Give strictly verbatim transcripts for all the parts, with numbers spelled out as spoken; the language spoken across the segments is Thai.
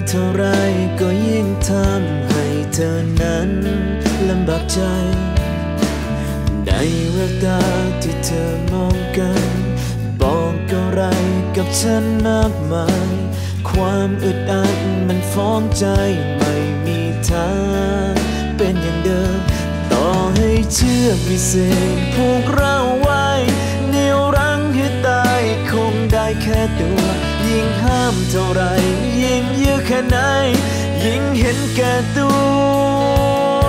เท่าไรก็ยิ่งทำให้เธอนั้นลำบากใจในแววตาที่เธอมองกันบอกอะไรกับฉันมากมายความอึดอัดมันฟ้องใจไม่มีทางเป็นอย่างเดิมต่อให้เชื่อพิเศษผูกเราไว้เหนี่ยวรั้งให้ตายคงได้แค่ตัวยิ่งห้ามเท่าไรยิ่งยื้อแค่ไหนยิ่งเห็นแก่ตัว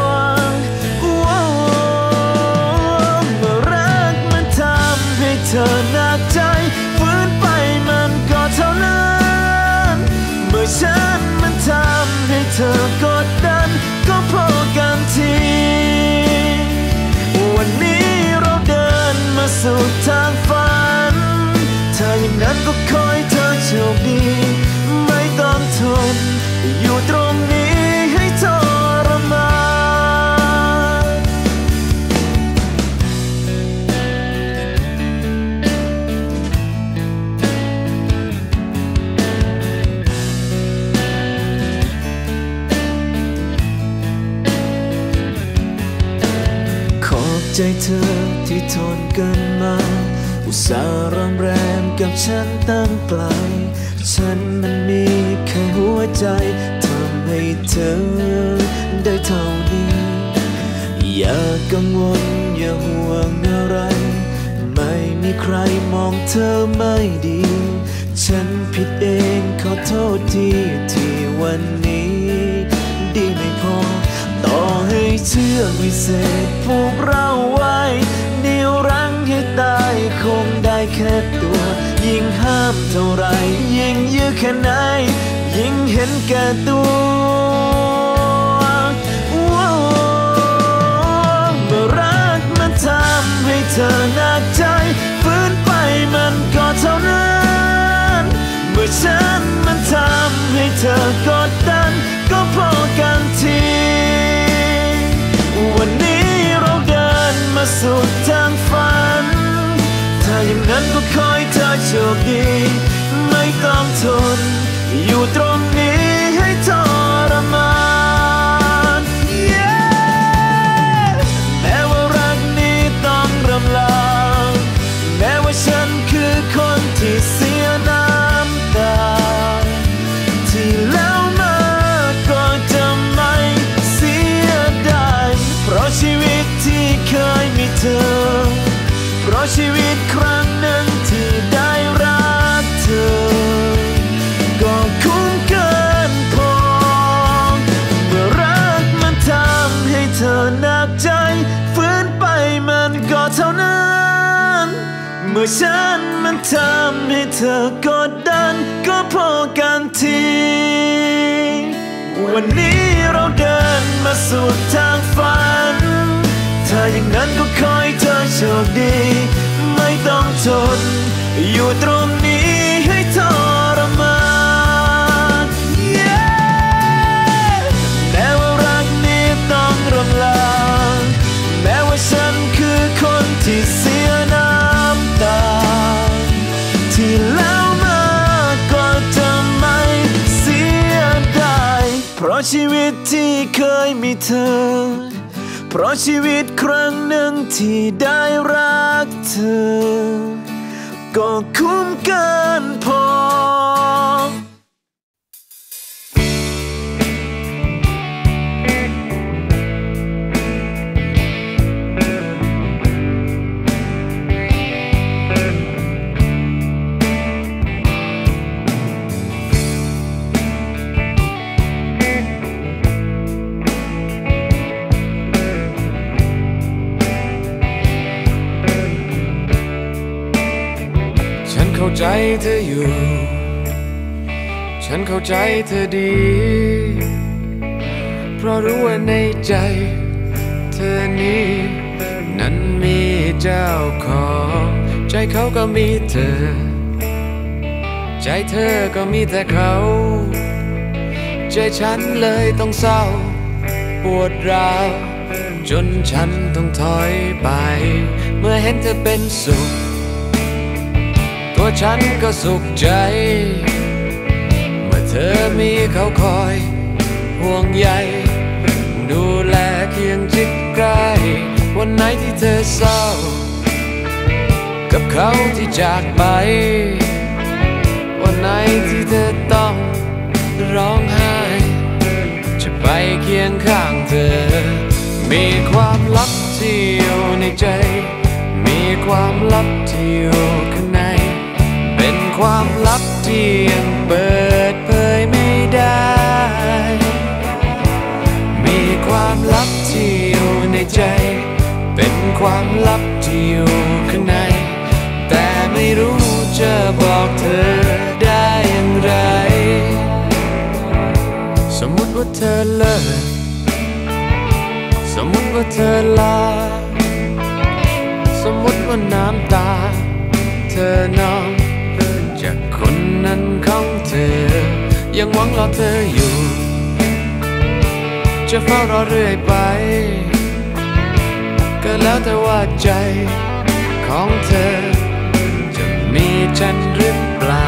เมื่อรักมันทำให้เธอหนักใจฝืนไปมันก็เท่านั้นเมื่อฉันมันทำให้เธอกดดันก็พอกันทีวันนี้เราเดินมาสู่ทางฝันถ้าอย่างนั้นก็ขอให้เธอโชคดีไม่ต้องทนอยู่ตรงนี้ให้ทรมานขอบใจเธอที่ทนกันมาอุตส่าห์รอมแรมกับฉันตั้งไกลฉันมันมีแค่หัวใจทำให้เธอได้เท่านี้อย่ากังวลอย่าห่วงอะไรไม่มีใครมองเธอไม่ดีฉันผิดเองขอโทษทีที่วันนี้ดีไม่พอต่อให้เชื่อวิเศษผูกเราไว้เหนี่ยวรั้งให้ตายคงได้แค่ตัวยิ่งห้ามเท่าไรยิ่งยื้อแค่ไหนยิ่งเห็นแก่ตัวเมื่อรักมันทำให้เธอหนักใจฝืนไปมันก็เท่านั้นเมื่อฉันมันทำให้เธอกดดันก็พอกันทีวันนี้เราเดินมาสู่ทางฝันถ้าอย่างนั้นก็ขอให้เธอโชคดีไม่ต้องทนอยู่ตรงนี้ให้ทรมานแม้ว่ารักนี้ต้องรำลาแม้ว่าฉันคือคนที่เสียน้ำตาที่แล้วมาก็จะไม่เสียดายเพราะชีวิตที่เคยมีเธอเพราะชีวิตครั้งหนึ่งที่ได้รักเธอก็คุ้มเกินพอเมื่อรักมันทำให้เธอหนักใจฝืนไปมันก็เท่านั้นเมื่อฉันมันทำให้เธอกดดันก็พอกันทีวันนี้เราเดินมาสู่ทางฝันถ้าอย่างนั้นก็ขอให้เธอโชคดีไม่ต้องทนอยู่ตรงนี้ให้ทรมานแม้ว่ารักนี้ต้องรำลาแม้ว่าฉันคือคนที่เสียน้ำตาที่แล้วมาก็จะไม่เสียดายเพราะชีวิตที่เคยมีเธอเพราะชีวิตครั้งหนึ่งที่ได้รักเธอก็คุ้มเกินพอเข้าใจเธออยู่ฉันเข้าใจเธอดีเพราะรู้ว่าในใจเธอนี้นั้นมีเจ้าของใจเขาก็มีเธอใจเธอก็มีแต่เขาใจฉันเลยต้องเศร้าปวดร้าวจนฉันต้องถอยไปเมื่อเห็นเธอเป็นสุขตัวฉันก็สุขใจเมื่อเธเธอมีเขาคอยห่วงใยดูแลเคียงชิดใกล้วันไหนที่เธอเศร้ากับเขาที่จากไปวันไหนที่เธอต้องร้องไห้จะไปเคียงข้างเธอมีความลับที่อยู่ในใจมีความลับที่อยู่ข้างในเป็นความลับที่ยังเปิดเผยไม่ได้มีความลับที่อยู่ในใจเป็นความลับที่อยู่ข้างในแต่ไม่รู้จะบอกเธอได้อย่างไรสมมุติว่าเธอเลิกสมมุติว่าเธอลาสมมุติว่าน้ำตาเธอนองจากคนนั้นของเธอยังหวังรอเธออยู่จะเฝ้ารอเรื่อยไปก็แล้วแต่ว่าใจของเธอจะมีฉันหรือเปล่า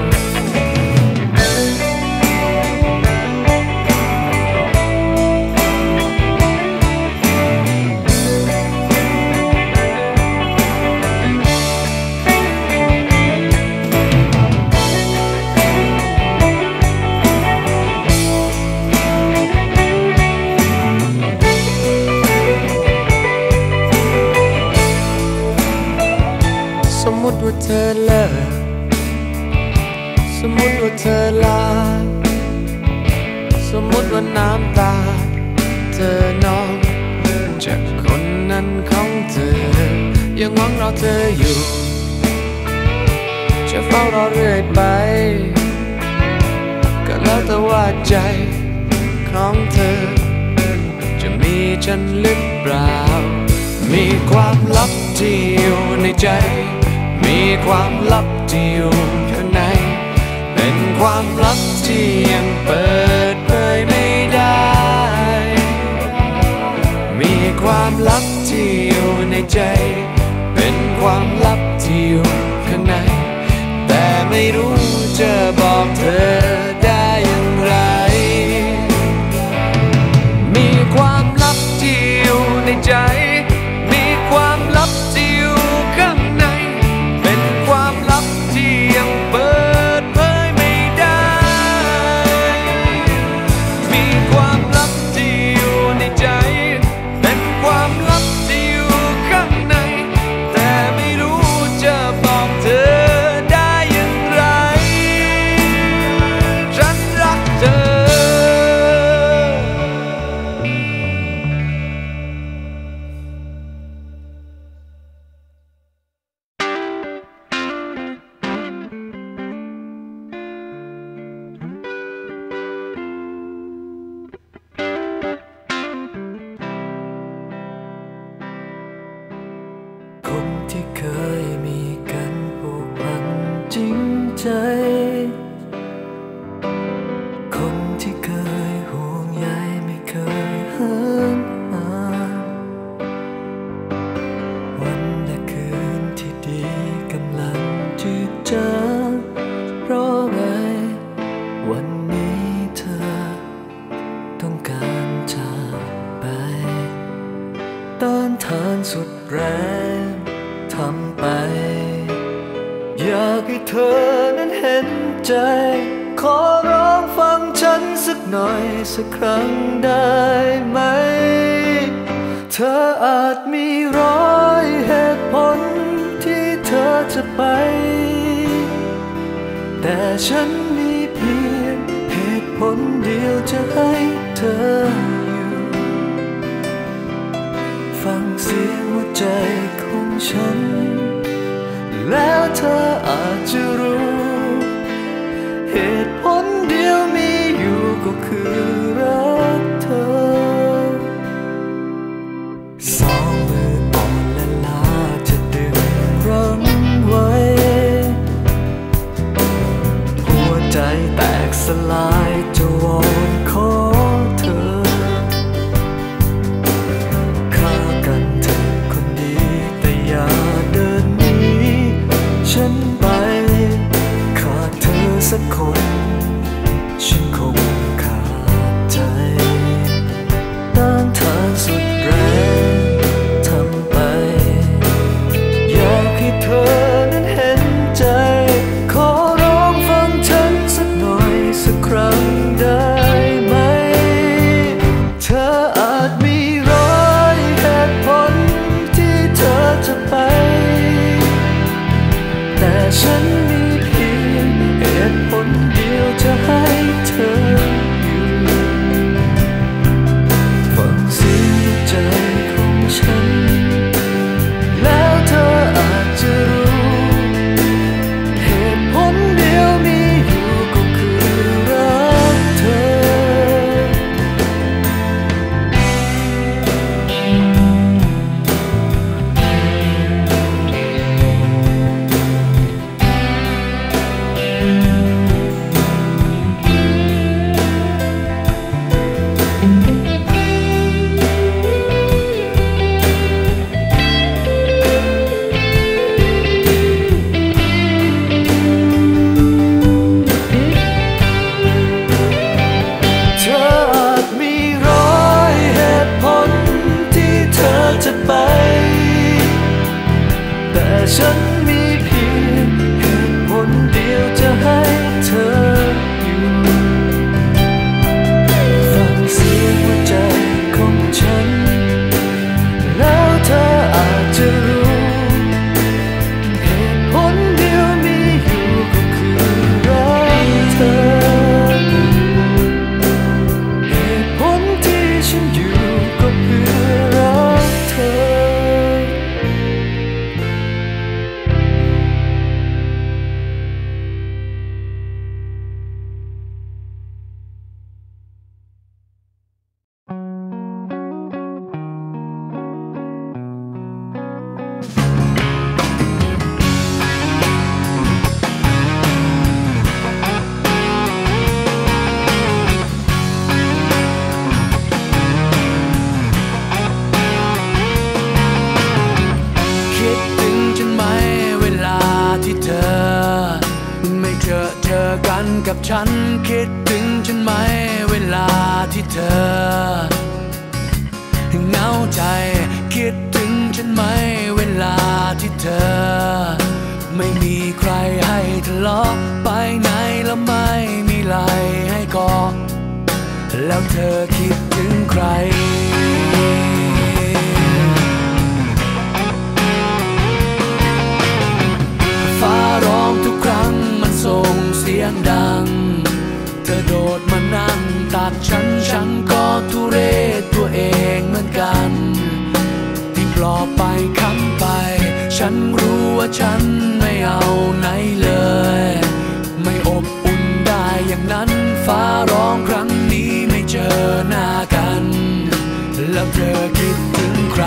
สมมุติว่าเธอเลิกสมมุติว่าเธอลาสมมุติว่าน้ำตาเธอนองจากคนนั้นของเธอยังหวังรอเธออยู่จะเฝ้ารอเรื่อยไปก็แล้วแต่ว่าใจของเธอจะมีฉันหรือเปล่ามีความลับที่อยู่ในใจมีความลับที่อยู่ข้างในเป็นความลับที่ยังเปิดเผยไม่ได้มีความลับที่อยู่ในใจเป็นความลับที่อยู่ข้างในแต่ไม่รู้จะบอกเธอได้อย่างไรมีความลับที่อยู่ในใจมีความลับที่อยู่ข้างในเป็นความลับที่ยังเปิดเผยไม่ได้มีความลับที่อยู่ในใจเป็นความลับที่อยู่ข้างในแต่ไม่รู้จะบอกเธอได้อย่างไรฉันรักเธอคนที่เคยมีกันผูกพันจริงใจคนที่เคยห่วงใยไม่เคยเหินห่างวันและคืนที่ดีกำลังจืดจางเพราะไงวันนี้เธอต้องการจากไปต้านทานสุดแรงทำไปอยากให้เธอนั้นเห็นใจขอร้องฟังฉันสักหน่อยสักครั้งได้ไหมเธออาจมีร้อยเหตุผลที่เธอจะไปแต่ฉันมีเพียงเหตุผลเดียวจะให้เธออยู่ฟังเสียงหัวใจของฉันแล้วเธออาจจะรู้เหตุผลเดียวมีอยู่ก็คือรักเธอสองมืออ่อนและลาจะดึงรั้งไว้หัวใจแตกสลายจะวอนขอเธอฆ่ากันเถอะคนดีแต่อย่าเดินหนีฉันไปขาดเธอสักคนอนั้นเห็นใจขอร้องฟังฉันสักหน่อยสักครั้งได้ไหมเธออาจมีร้อยเหตุผลที่เธอจะไปแต่ฉันมีเพียงเหตุผลเดียวจะให้เธออยู่ฟังเสียงใจของฉันแล้วเธออาจจะรู้เหตุผลเดียวมีอยู่ก็คือรักเธอฉันมีเพียงเหตุผลเดียวจะให้เธออยู่ฟังเสียงหัวใจของฉันแล้วเธออาจจะรู้เหตุผลเดียวมีอยู่ก็คือรักเธอเหตุผลที่ฉันอยู่ก็เพื่อรักเธอกับฉันคิดถึงฉันไหมเวลาที่เธอเหงาใจคิดถึงฉันไหมเวลาที่เธอไม่มีใครให้ทะเลาะไปไหนแล้วไม่มีไหลให้กอดแล้วเธอคิดถึงใครฟ้าร้องทุกครั้งมันส่งเสียงดังเธอโดดมานั่งตัดฉันฉันก็ทุเรศตัวเองเหมือนกันที่ปลอบไปค้ำไปฉันรู้ว่าฉันไม่เอาไหนเลยไม่อบอุ่นได้อย่างนั้นฟ้าร้องครั้งนี้ไม่เจอหน้ากันแล้วเธอคิดถึงใคร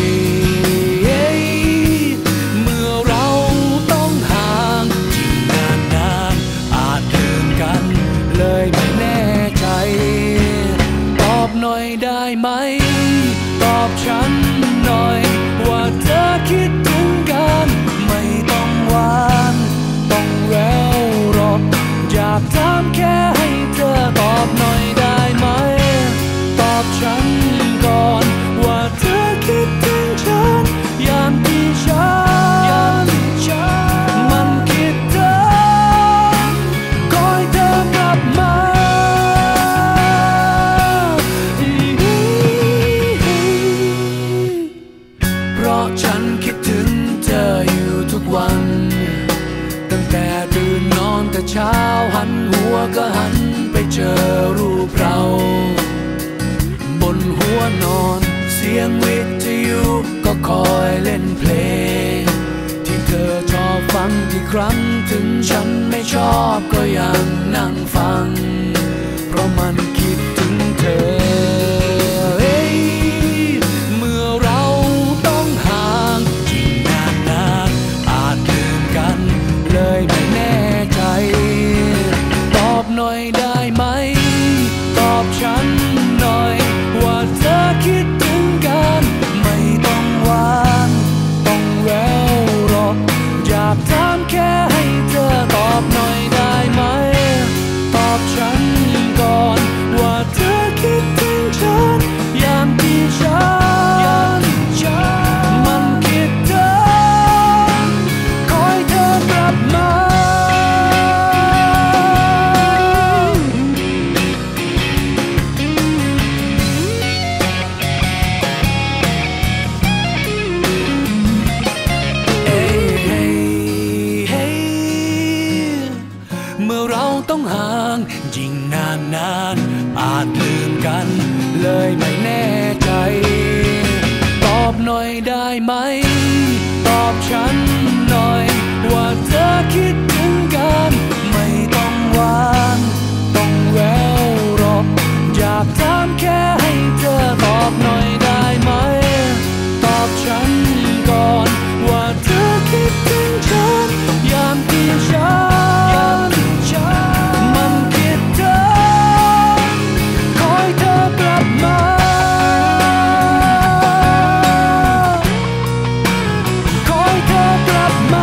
เมื่อเราต้องห่างที่นานๆอาจเดินกันเลยไม่แน่ใจตอบหน่อยได้ไหมตอบฉันหน่อยว่าเธอคิดถึงกันไม่ต้องหวานต้องแววหรอกอยากถามแค่ให้เธอตอบหน่อยได้ไหมตอบฉันก่อนว่าเธอคิดถึงฉันอย่างที่ฉันมันคิดเธอคอยเธอกลับมาเพราะฉันคิดถึงเธออยู่ทุกวันตั้งแต่ตื่นนอนแต่เช้าหันหัวก็หันไปเจอรูปเราบนหัวนอนเสียงวิทยุก็คอยเล่นเพลงที่เธอชอบฟังที่ครั้งถึงฉันไม่ชอบก็ยังนั่งฟังเพราะมันคิดถึงเธอเมื่อเราต้องห่างยิ่งนานๆอาจลืมกันเลยไม่แน่ใจตอบหน่อยได้ไหมตอบฉันหน่อยว่าเธอคิดถึงกันไม่ต้องหวานต้องแววหรอกอยากถามแค่ให้เธอตอบหน่อยได้ไหมตอบฉันนานอาจลืมกันเลยไม่แน่ใจตอบหน่อยได้ไหมตอบฉันหน่อยว่าเธอคิดถึงกันไม่ต้องหวานต้องแววหรอกอยากถามแค่ให้เธอตอบหน่อยได้ไหมตอบฉันก่อนว่าเธอคิดถึงฉันยามที่ฉันมันคิดเธอคอยเธอกลับมาคอยเธอกลับมา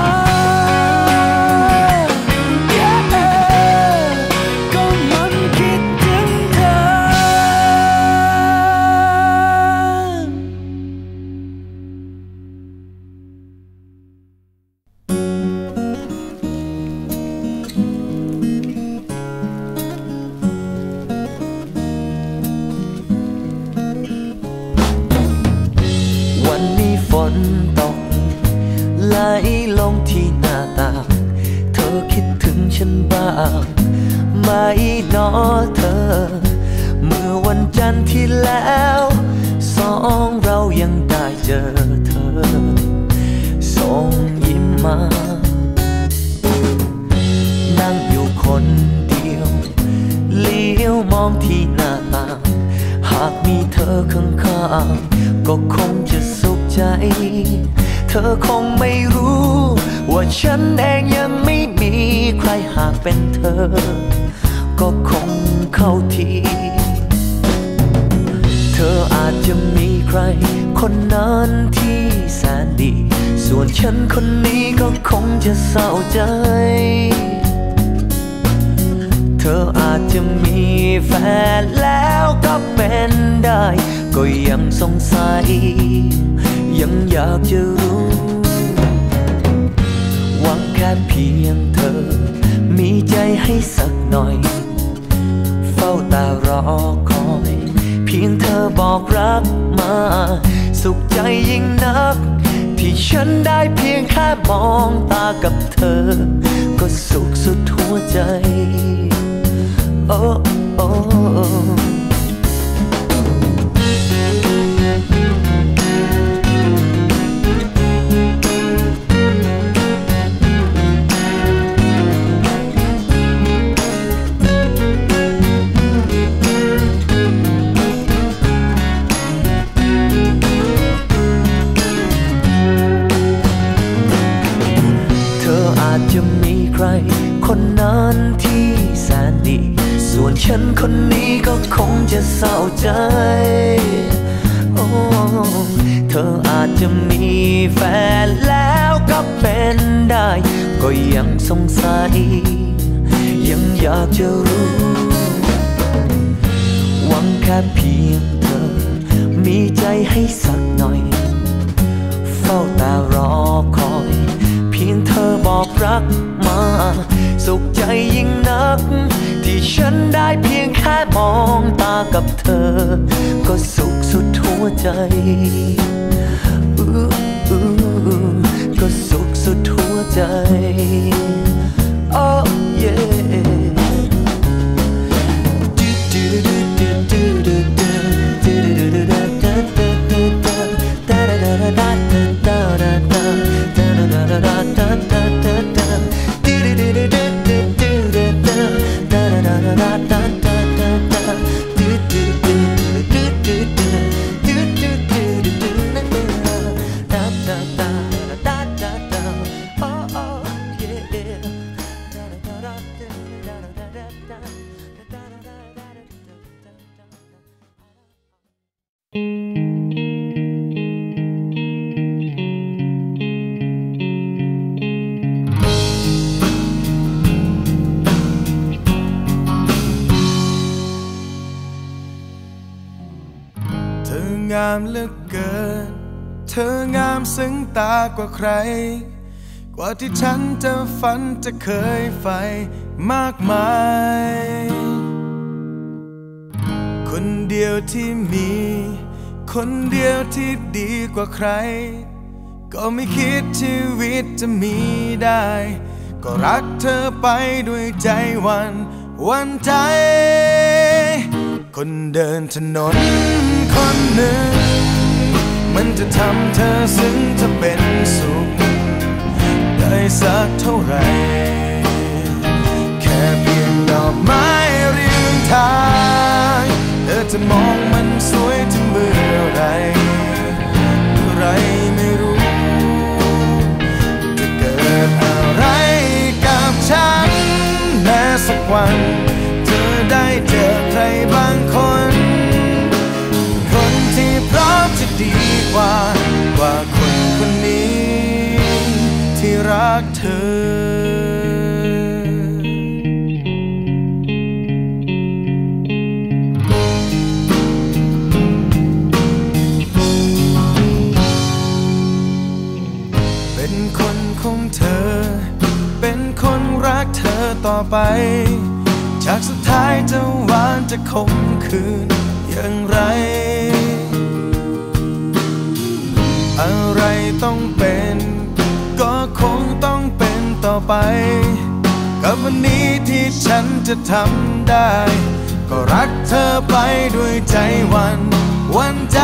ก็มันคิดถึงเธอวันนี้ฝนตกไหลลงที่หน้าต่างเธอคิดถึงฉันบ้างไหมน้อเธอเมื่อวันจันทร์ที่แล้วสองเรายังได้เจอเธอส่งยิ้มมานั่งอยู่คนเดียวเลี้ยวมองที่หน้าต่างหากมีเธอข้างๆก็คงจะสุขใจเธอคงไม่รู้ว่าฉันเองยังไม่มีใครหากเป็นเธอก็คงเข้าทีเธออาจจะมีใครคนนั้นที่แสนดีส่วนฉันคนนี้ก็คงจะเศร้าใจเธออาจจะมีแฟนแล้วก็เป็นได้ก็ยังสงสัยยังอยากจะรู้หวังแค่เพียงเธอมีใจให้สักหน่อยเฝ้าตารอคอยเพียงเธอบอกรักมาสุขใจยิ่งนักที่ฉันได้เพียงแค่มองตากับเธอก็สุขสุดหัวใจโอ้โอ้จะมีใครคนนั้นที่แสนดีส่วนฉันคนนี้ก็คงจะเศร้าใจโอ้เธออาจจะมีแฟนแล้วก็เป็นได้ก็ยังสงสัยยังอยากจะรู้หวังแค่เพียงเธอมีใจให้สักหน่อยเฝ้าตารอคอยเพียงเธอบอกรักมาสุขใจยิ่งนักที่ฉันได้เพียงแค่มองตากับเธอก็สุขสุดหัวใจก็สุขสุดหัวใจโอ้เย่งามเหลือเกินเธองามซึ้งตากว่าใครกว่าที่ฉันจะฝันจะเคยใฝ่มากมายคนเดียวที่มีคนเดียวที่ดีกว่าใครก็ไม่คิดชีวิตจะมีได้ก็รักเธอไปด้วยใจวันวันใจคนเดินถนนคนหนึ่งมันจะทำเธอซึ้งจะเป็นสุขได้สักเท่าไหร่แค่เพียงดอกไม้ริมทางเธอจะมองมันสวยถึงเมื่อไรเมื่อไรไม่รู้จะเกิดอะไรกับฉันแม้สักวันเธอได้เจอใครบางคนคนที่พร้อมจะดีกว่ากว่าคนคนนี้ที่รักเธอเป็นคนของเธอเป็นคนรักเธอต่อไปฉากสุดท้ายจะหวานจะคมคืนอย่างไรอะไรต้องเป็นก็คงต้องเป็นต่อไปกับวันนี้ที่ฉันจะทำได้ก็รักเธอไปด้วยใจวันวันใจ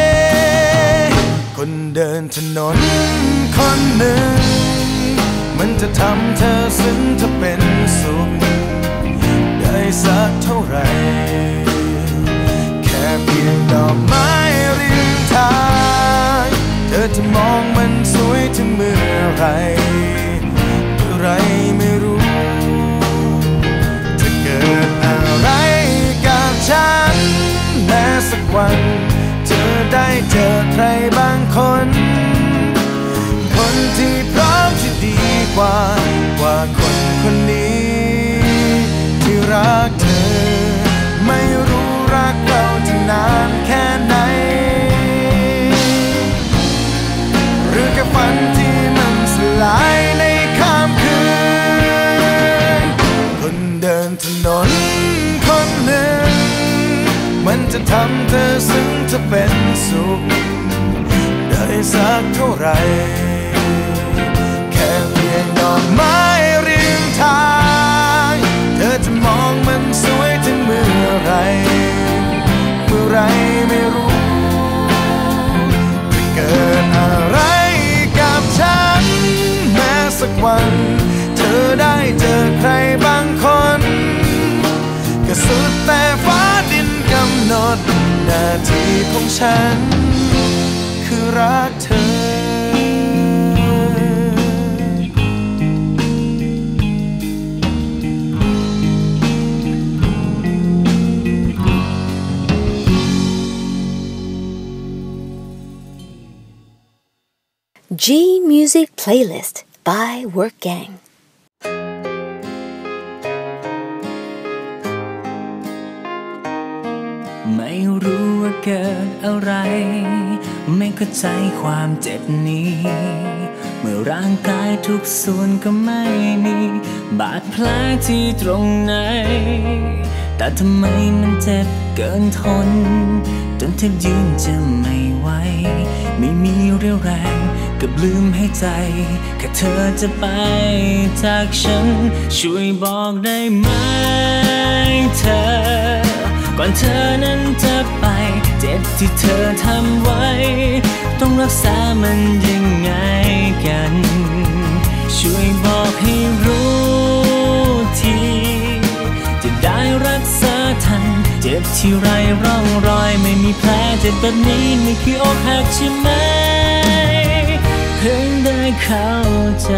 คนเดินถนนคนหนึ่งมันจะทำเธอซึ้งจะเป็นสุขได้สักเท่าไหร่แค่เพียงดอกไม้ริมทางเธอจะมองมันสวยถึงเมื่อไรเมื่อไรไม่รู้จะเกิดอะไรกับฉันแม้สักวันเธอได้เจอใครบางคนคนที่พร้อมจะดีกว่ากว่าคนคนนี้ที่รักเธอไม่รู้รักเราจะนานแค่ไหนหรือแค่ฝันที่มันสลายในค่ำคืนคนเดินถนนคนหนึ่งมันจะทำเธอซึ้งจะเป็นสุขได้สักเท่าไหร่แค่เพียงดอกไม้ริมทางเธอจะมองมันสวยถึงเมื่อไรเมื่อไรไม่รู้จะเกิดอะไรกับฉันแม้สักวันเธอได้เจอใครบางคนก็สุดแต่ฟ้าดินกำหนดหน้าที่ของฉันคือรักเธอ G Music Playlist by Work Gang ไม่รู้ว่าเกิดอะไรไม่เข้าใจความเจ็บนี้เมื่อร่างกายทุกส่วนก็ไม่มีบาดแผลที่ตรงไหนแต่ทำไมมันเจ็บเกินทนจนแทบยืนจะไม่ไหวไม่มีเรี่ยวแรงกับลืมให้ใจแค่เธอจะไปจากฉันช่วยบอกได้ไหมเธอก่อนเธอนั้นจะไปเจ็บที่เธอทำไว้ต้องรักษามันยังไงกันช่วยบอกให้รู้ทีจะได้รักษาทันเจ็บที่ไรร่องรอยไม่มีแผลเจ็บแบบนี้ไม่คืออกหักใช่ไหมเพิ่งได้เข้าใจ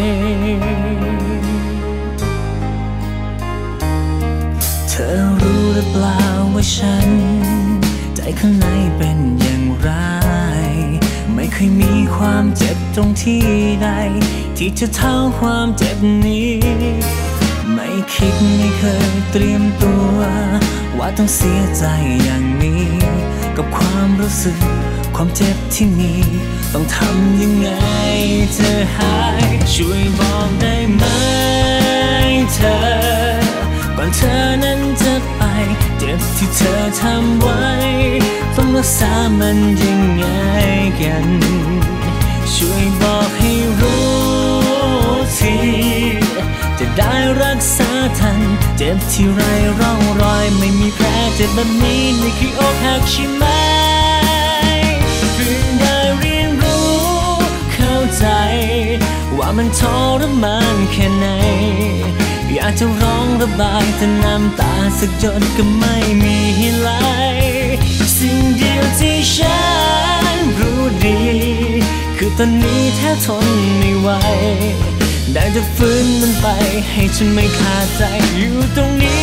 เธอรู้หรือเปล่าว่าฉันใจข้างในเป็นอย่างไรไม่เคยมีความเจ็บตรงที่ใดที่จะเท่าความเจ็บนี้ไม่คิดไม่เคยเตรียมตัวว่าต้องเสียใจอย่างนี้กับความรู้สึกความเจ็บที่มีต้องทำยังไงเธอหายช่วยบอกได้ไหมเธอก่อนเธอนั้นจะไปเจ็บที่เธอทำไว้ต้องรักษามันยังไงกันช่วยบอกให้รู้ทีจจะได้รักษาทันเจ็บที่ไรร่องรอยไม่มีแผลเจ็บแบบนี้นี่คืออกหักใช่ไหมเพิ่งได้เรียนรู้เข้าใจว่ามันทรมานแค่ไหนอยากจะร้องระบายแต่น้ำตาสักหยดก็ไม่มีไหลสิ่งเดียวที่ฉันรู้ดีคือตอนนี้แทบทนไม่ไหวได้จะฟื้นมันไปให้ฉันไม่ขาดใจอยู่ตรงนี้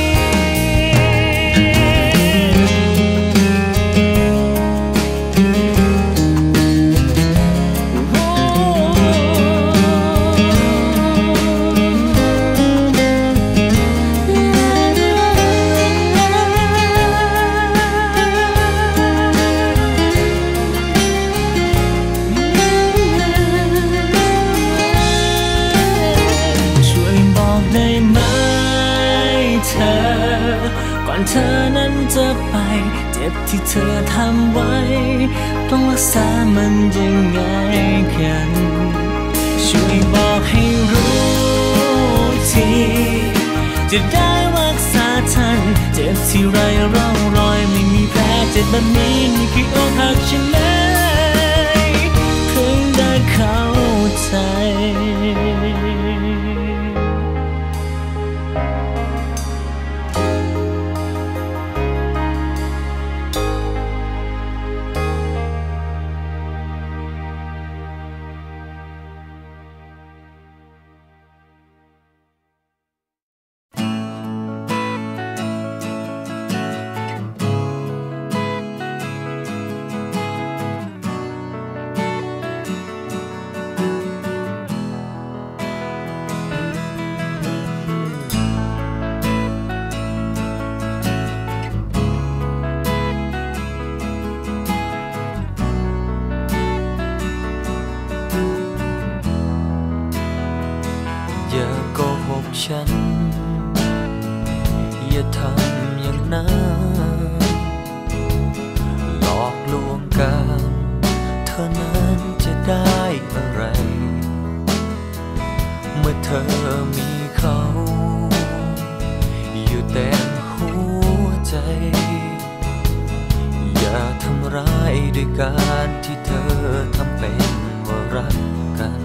เธอนั้นจะไปเจ็บที่เธอทำไว้ต้องรักษามันยังไงกันช่วยบอกให้รู้ทีจะได้รักษาทันเจ็บที่ไรร่องรอยไม่มีแผลเจ็บแบบนี้นี่คืออกหักใช่ไหมเพิ่งได้เข้าใจฉันอย่าทำอย่างนั้นหลอกลวงกันเธอนั้นจะได้อะไรเมื่อเธอมีเขาอยู่เต็มหัวใจอย่าทำร้ายด้วยการที่เธอทำเป็นว่ารักกัน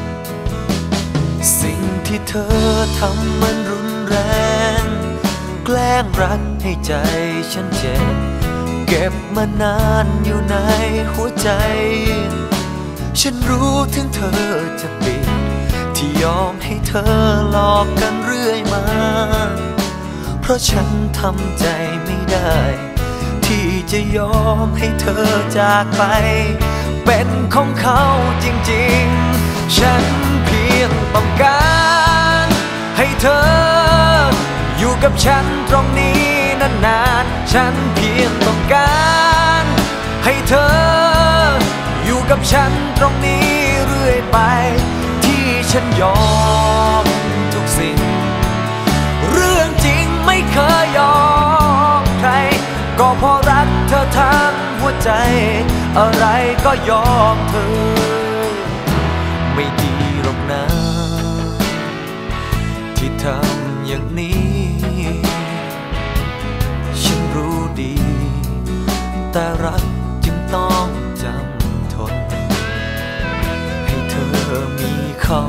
สิ่งที่เธอทำมันรุนแรงแกล้งรักให้ใจฉันเจ็บเก็บมานานอยู่ในหัวใจฉันรู้ถึงเธอจะปิดที่ยอมให้เธอหลอกกันเรื่อยมาเพราะฉันทำใจไม่ได้ที่จะยอมให้เธอจากไปเป็นของเขาจริงๆฉันเพียงต้องการให้เธออยู่กับฉันตรงนี้นานๆฉันเพียงต้องการให้เธออยู่กับฉันตรงนี้เรื่อยไปที่ฉันยอมทุกสิ่งเรื่องจริงไม่เคยยอมใครก็เพราะรักเธอทั้งหัวใจอะไรก็ยอมเธอไม่ดีหรอกนะที่ทำอย่างนี้ฉันรู้ดีแต่รักจึงต้องจำทนให้เธอมีเขา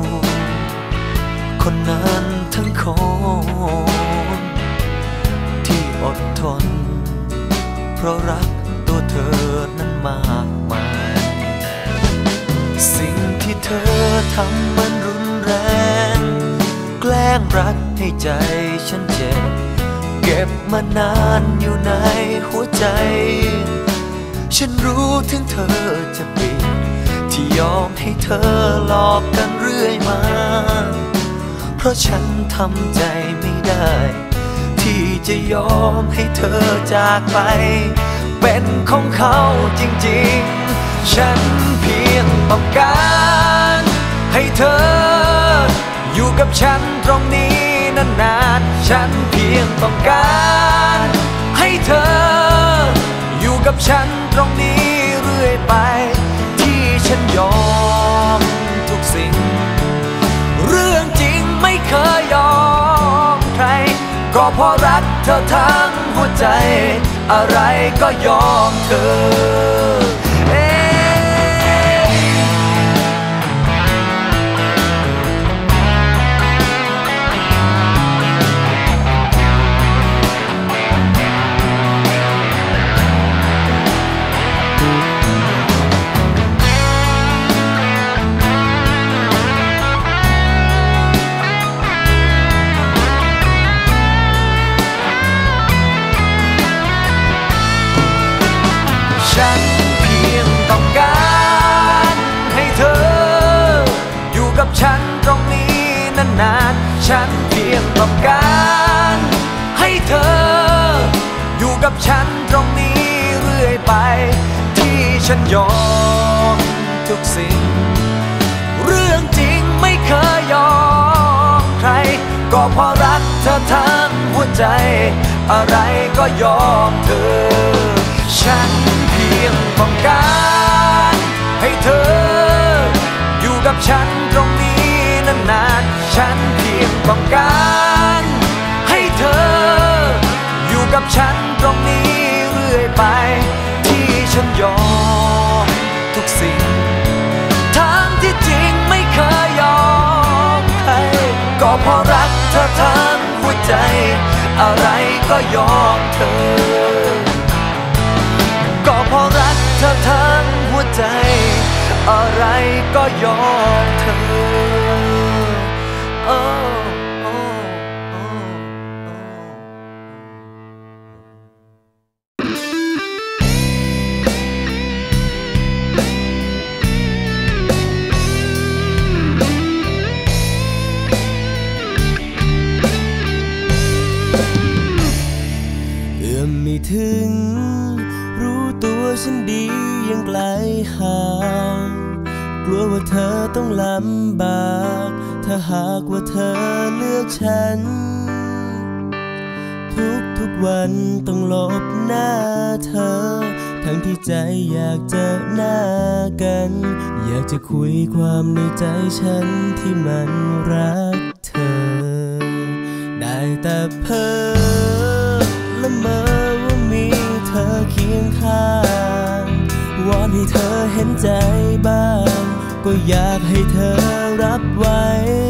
คนนั้นทั้งคนที่อดทนเพราะรักตัวเธอนั้นมากมายสิ่งที่เธอทำมันรุนแรงแกล้งรักให้ใจฉันเจ็บเก็บมานานอยู่ในหัวใจฉันรู้ถึงเธอจะปิดที่ยอมให้เธอหลอกกันเรื่อยมาเพราะฉันทำใจไม่ได้ที่จะยอมให้เธอจากไปเป็นของเขาจริงๆฉันเพียงต้องการให้เธออยู่กับฉันตรงนี้นานๆฉันเพียงต้องการให้เธออยู่กับฉันตรงนี้เรื่อยไปที่ฉันยอมทุกสิ่งเรื่องจริงไม่เพราะรักเธอทั้งหัวใจอะไรก็ยอมเธอฉันเพียงต้องการให้เธออยู่กับฉันตรงนี้นานๆฉันเพียงต้องการให้เธออยู่กับฉันตรงนี้เรื่อยไปที่ฉันยอมทุกสิ่งเรื่องจริงไม่เคยยอมใครก็เพราะรักเธอทั้งหัวใจอะไรก็ยอมเธอฉันเพียงต้องการให้เธออยู่กับฉันตรงนี้นานๆฉันเพียงต้องการให้เธออยู่กับฉันตรงนี้เรื่อยไปที่ฉันยอมทุกสิ่งทั้งที่จริงไม่เคยยอมใครก็เพราะรักเธอทั้งหัวใจอะไรก็ยอมเธอก็เพราะรักเธอทั้งหัวใจอะไรก็ยอมเธอโอ้โอ้โอ้เอื้อมไม่ถึงรู้ตัวฉันดียังไกลห่างกลัวว่าเธอต้องลำบากถ้าหากว่าเธอเลือกฉันทุกทุกวันต้องหลบหน้าเธอทั้งที่ใจอยากเจอหน้ากันอยากจะคุยความในใจฉันที่มันรักเธอได้แต่เพ้อละเมอว่ามีเธอเคียงข้างวอนให้เธอเห็นใจบ้างก็อยากให้เธอรับไว้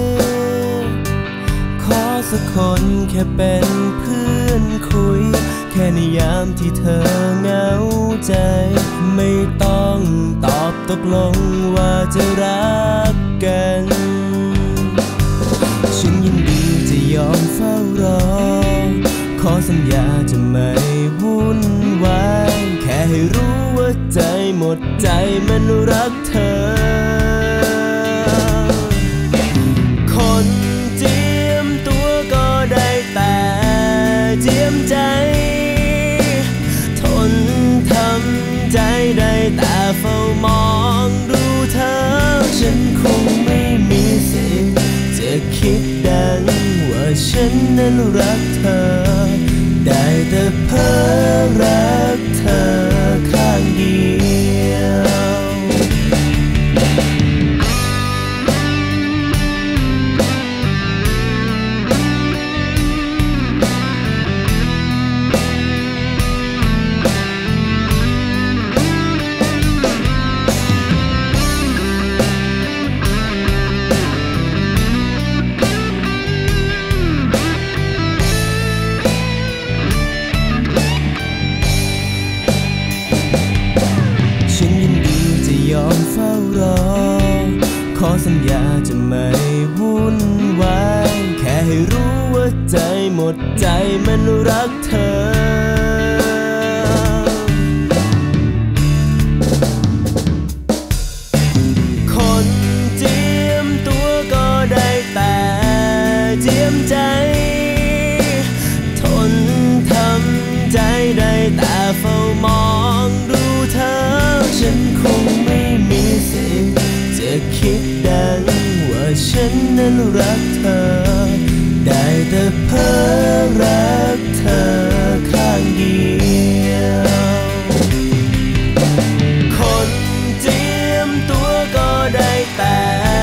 ขอสักคนแค่เป็นเพื่อนคุยแค่ในยามที่เธอเหงาใจไม่ต้องตอบตกลงว่าจะรักกันฉันยินดีจะยอมเฝ้ารอขอสัญญาจะไม่วุ่นวายแค่ให้รู้ว่าใจหมดใจมันรักเธอคนเจียมตัวก็ได้แต่เจียมใจทนทำใจได้แต่เฝ้ามองดูเธอฉันคงไม่มีสิทธิ์จะคิดดังว่าฉันนั้นรักเธอได้แต่เพ้อรักเธอข้างเดียวยอมเฝ้ารอขอสัญญาจะไม่วุ่นวายแค่ให้รู้ว่าใจหมดใจมันรักเธอคนเจียมตัวก็ได้แต่เจียมใจทนทำใจได้แต่เฝ้ามองดูเธอฉันคงไม่มีสิทธิ์จะคิดดังว่าฉันนั้นรักเธอได้แต่เพ้อรักเธอข้างเดียวคนเจียมตัวก็ได้แต่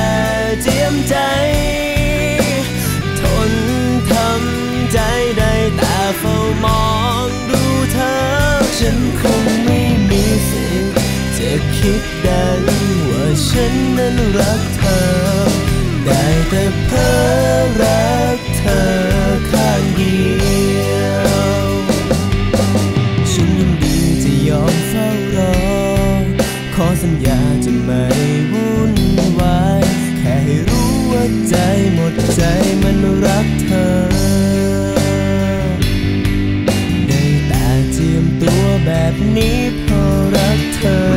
เจียมใจทนทำใจได้ฉันคงไม่มีสิทธิ์จะคิดดังว่าฉันนั้นรักเธอได้แต่เพ้อรักเธอข้างเดียวฉันยินดีจะยอมเฝ้ารอขอสัญญาจะไม่วุ่นวายแค่ให้รู้ว่าใจหมดใจมันรักเธอได้แต่เจียมตัวแบบนี้เพราะรักเธอ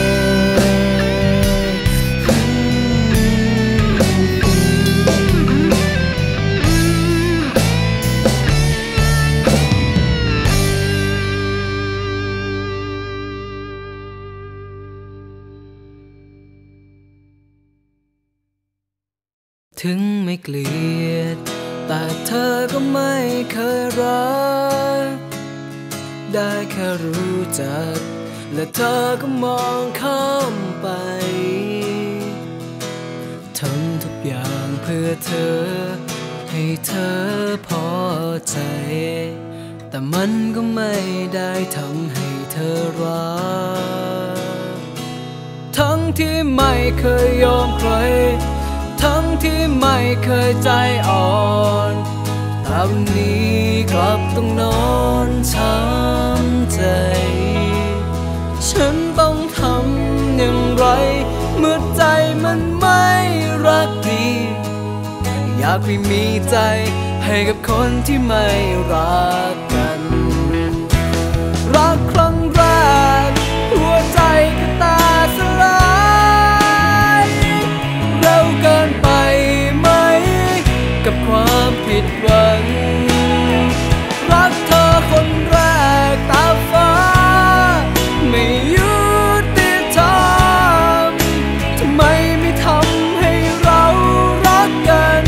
ถึงไม่เกลียดแต่เธอก็ไม่เคยรักได้แค่รู้จักและเธอก็มองข้ามไปทำทุกอย่างเพื่อเธอให้เธอพอใจแต่มันก็ไม่ได้ทำให้เธอรักทั้งที่ไม่เคยยอมใครทั้งที่ไม่เคยใจอ่อนแต่วันนี้กลับต้องนอนช้ำใจฉันต้องทำอย่างไรเมื่อใจมันไม่รักดีอยากให้มีใจให้กับคนที่ไม่รักกันรักครั้งแรกหัวใจก็ตาสลายเร็วเกินไปไหมกับความผิดหวังรักเธอคนแรกตาฟ้าไม่ยุติธรรมทำไมไม่ทำให้เรารักกัน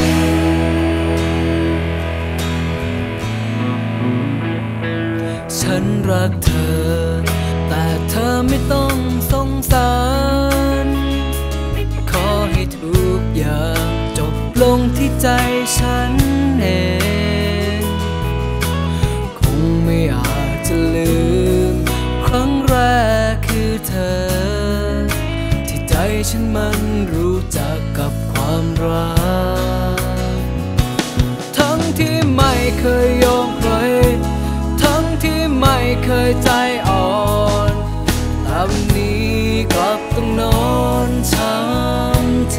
ฉันรักเธอแต่เธอไม่ต้องสงสารขอให้ทุกอย่างจบลงที่ใจฉันเองคงไม่อาจจะลืมครั้งแรกคือเธอที่ใจฉันมันรู้จักกับความรักทั้งที่ไม่เคยยอมใครทั้งที่ไม่เคยใจอ่อนแต่วันนี้กลับต้องนอนช้ำใจ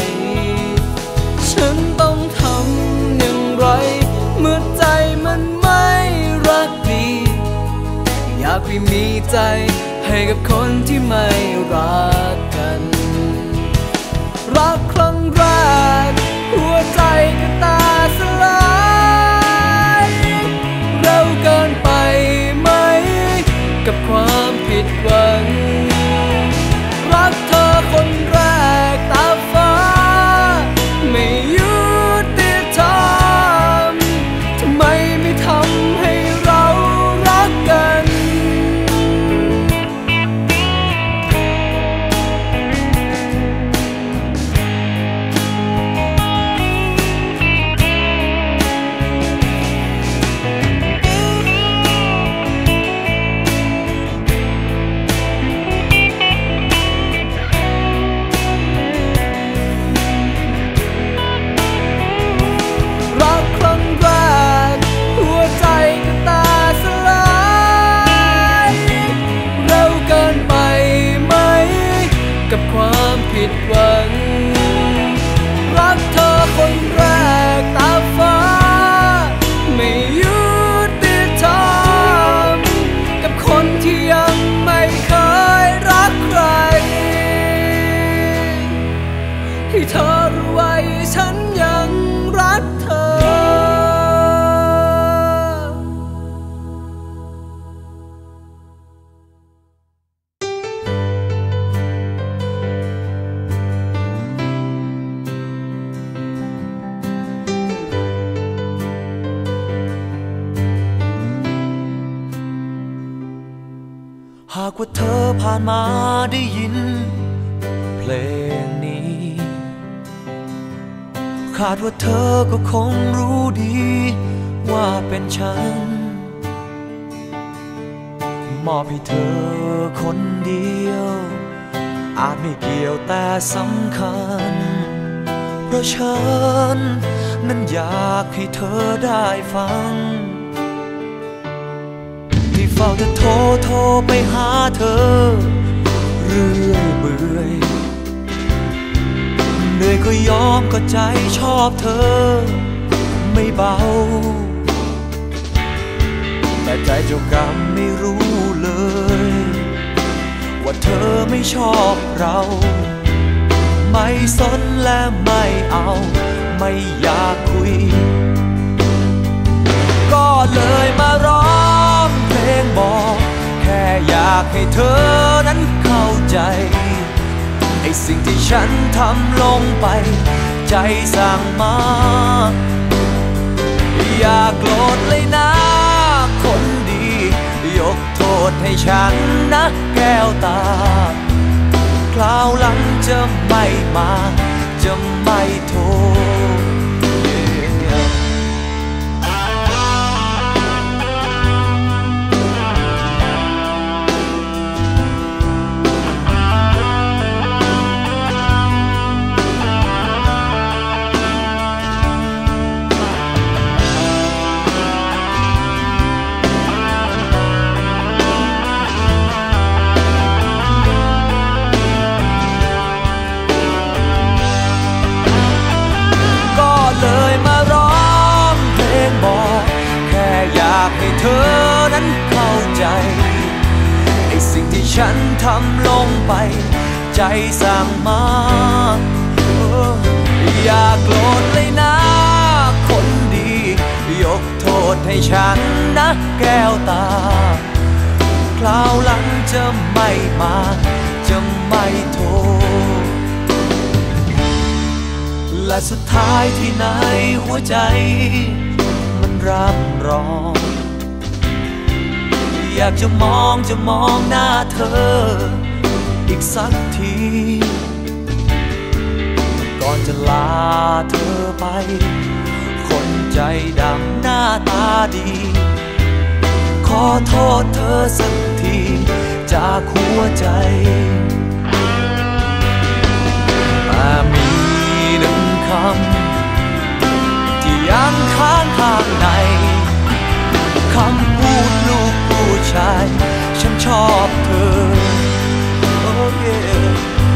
ฉันต้องทำอย่างไรเมื่อใจมันไม่รักดีอยากให้มีใจให้กับคนที่ไม่รักกันรักครั้งแรกหัวใจก็ตาสลายเร็วเกินไปไหมกับความผิดหวังรักเธอคนแรกตาฟ้าไม่ยุติธรรมทำไมไม่ทำให้เรารักกันกับความผิดหวังรักเธอคนแรกตาฟ้าไม่ยุติธรรมกับคนที่ยังไม่เคยรักใครให้เธอรู้ไว้ฉันยังรักเธอหากว่าเธอผ่านมาได้ยินเพลงนี้คาดว่าเธอก็คงรู้ดีว่าเป็นฉันมอบให้เธอคนเดียวอาจไม่เกี่ยวแต่สำคัญเพราะฉันนั้นอยากให้เธอได้ฟังที่เฝ้าจะโทรโทรไปหาเธอเรื่อยเบื่อเหนื่อยก็ยอมก็ใจชอบเธอไม่เบาแต่ใจเจ้ากรรมไม่รู้เลยว่าเธอไม่ชอบเราไม่สนและไม่เอาไม่อยากคุยก็เลยมาร้องเพลงบอกแค่อยากให้เธอนั้นเข้าใจไอ้สิ่งที่ฉันทำลงไปใจสั่งมาอย่าโกรธเลยนะคนดียกโทษให้ฉันนะแก้วตาคราวหลังจะไม่มาจะไม่โทษเลยมาร้องเพลงบอกแค่อยากให้เธอนั้นเข้าใจไอ้สิ่งที่ฉันทำลงไปใจสั่งมาอย่าโกรธเลยนะคนดียกโทษให้ฉันนะแก้วตาคราวหลังจะไม่มาจะไม่โทษและสุดท้ายที่ไหนหัวใจมันร่ำร้องอยากจะมองจะมองหน้าเธออีกสักทีก่อนจะลาเธอไปคนใจดำหน้าตาดีขอโทษเธอสักทีจากหัวใจแต่มีหนึ่งคำที่ยังค้างข้างในคำพูดลูกผู้ชายฉันชอบเธอ oh yeah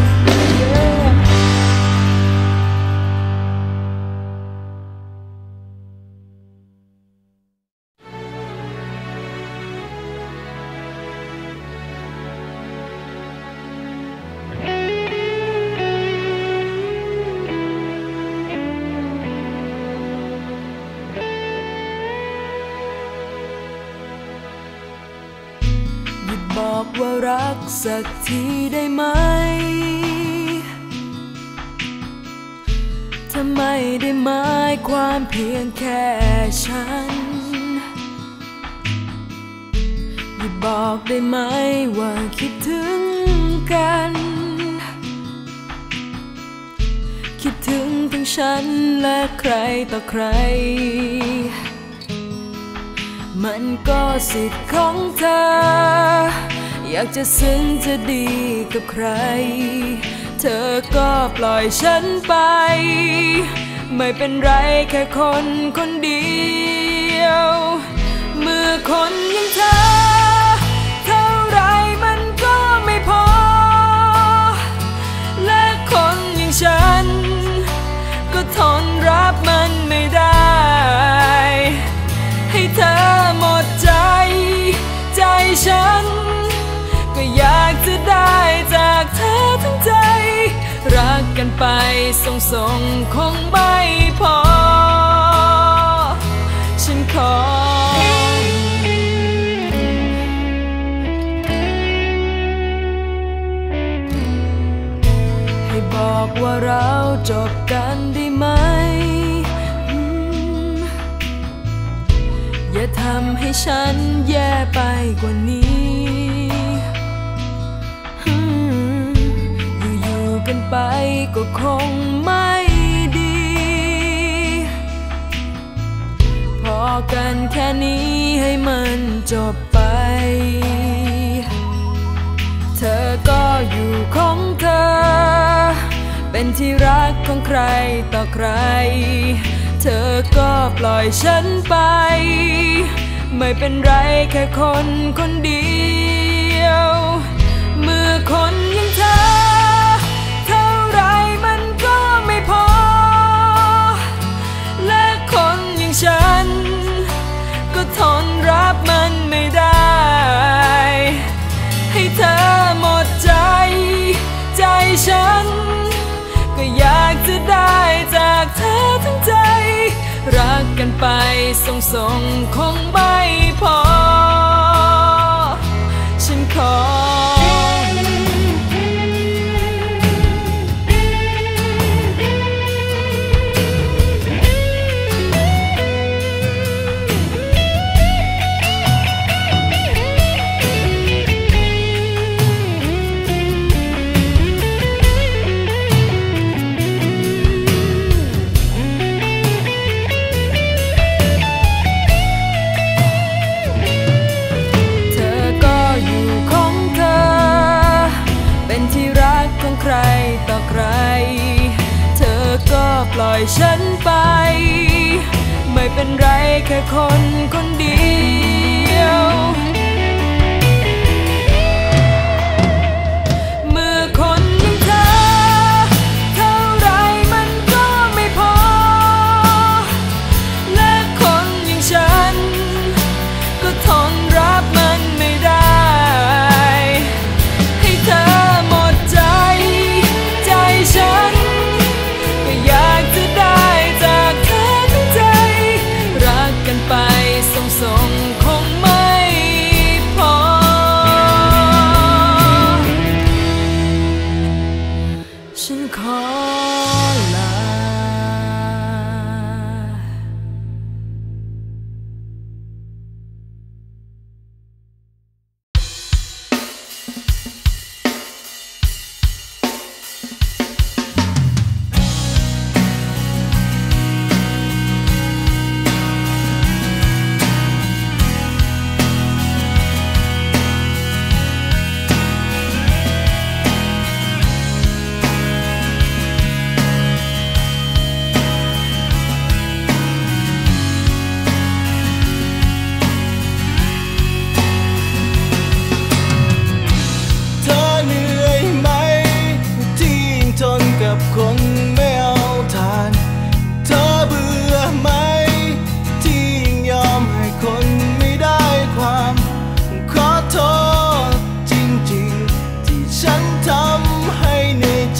บอกว่ารักสักทีได้ไหมทำไมได้หมายความเพียงแค่ฉันอย่าบอกได้ไหมว่าคิดถึงกันคิดถึงทั้งฉันและใครต่อใครมันก็สิทธิ์ของเธออยากจะซึ้งจะดีกับใครเธอก็ปล่อยฉันไปไม่เป็นไรแค่คนคนเดียวเมื่อคนอย่างเธอเท่าไรมันก็ไม่พอและคนอย่างฉันก็ทนรับมันไม่ได้ให้เธอหมดใจใจฉันก็อยากจะได้จากเธอทั้งใจรักกันไปส่งส่งคงไม่พอฉันขอให้บอกว่าเราจบกันได้ไหมอย่าทำให้ฉันแย่ไปกว่านี้อยู่ๆกันไปก็คงไม่ดีพอกันแค่นี้ให้มันจบไปเป็นที่รักของใครต่อใครเธอก็ปล่อยฉันไปไม่เป็นไรแค่คนคนเดียวเมื่อคนอย่างเธอเท่าไรมันก็ไม่พอและคนอย่างฉันก็ทนรับมันไม่ได้ให้เธอหมดใจใจฉันก็อยากจะได้จากเธอทั้งใจรักกันไปส่งส่งคงไม่พอฉันขอใครต่อใครเธอก็ปล่อยฉันไปไม่เป็นไรแค่คนคนเดียวเมื่อคนอย่างเธอเท่าไรมันก็ไม่พอและคนอย่างฉันก็ทนรับมันไม่ได้ให้เธอหมดใจฉันก็อยากจะได้จากเธอทั้งใจรักกันไปส่งส่งคงไม่พอฉันขอลาคนไม่เอาทานเธอเบื่อไหมที่ยังยอมให้คนไม่ได้ความขอโทษจริงๆที่ฉันทำให้เหนื่อยใจ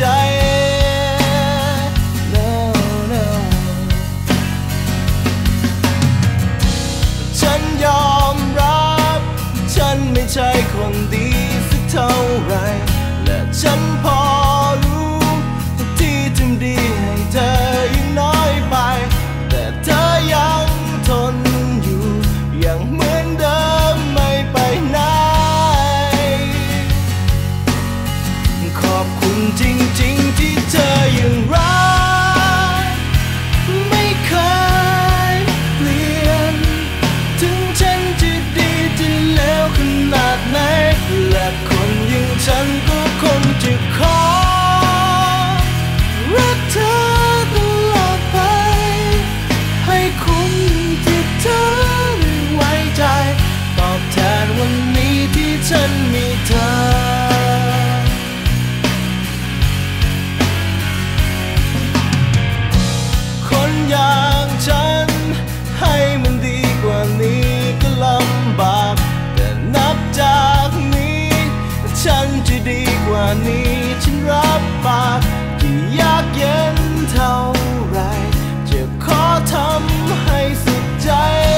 no, no ฉันยอมรับฉันไม่ใช่คนดีสักเท่าไรและฉันพอดีให้เธอยังน้อยไปแต่เธอยังทนอยู่ยังเหมือนเดิมไม่ไปไหนขอบคุณจริงๆที่เธอยังรักไม่เคยเปลี่ยนถึงฉันจะดีจะเลวขนาดไหนและคนอย่างฉันก็คงจะขอรักเธอตลอดไปให้คุณที่เธอไว้ใจตอบแทนวันนี้ที่ฉันมีเธอคนอย่างฉันให้มันดีกว่านี้ก็ลำบากแต่นับจากนี้ฉันจะดีกว่านี้ฉันรับปากยากเย็นเท่าไรจะขอทำให้สุดใจ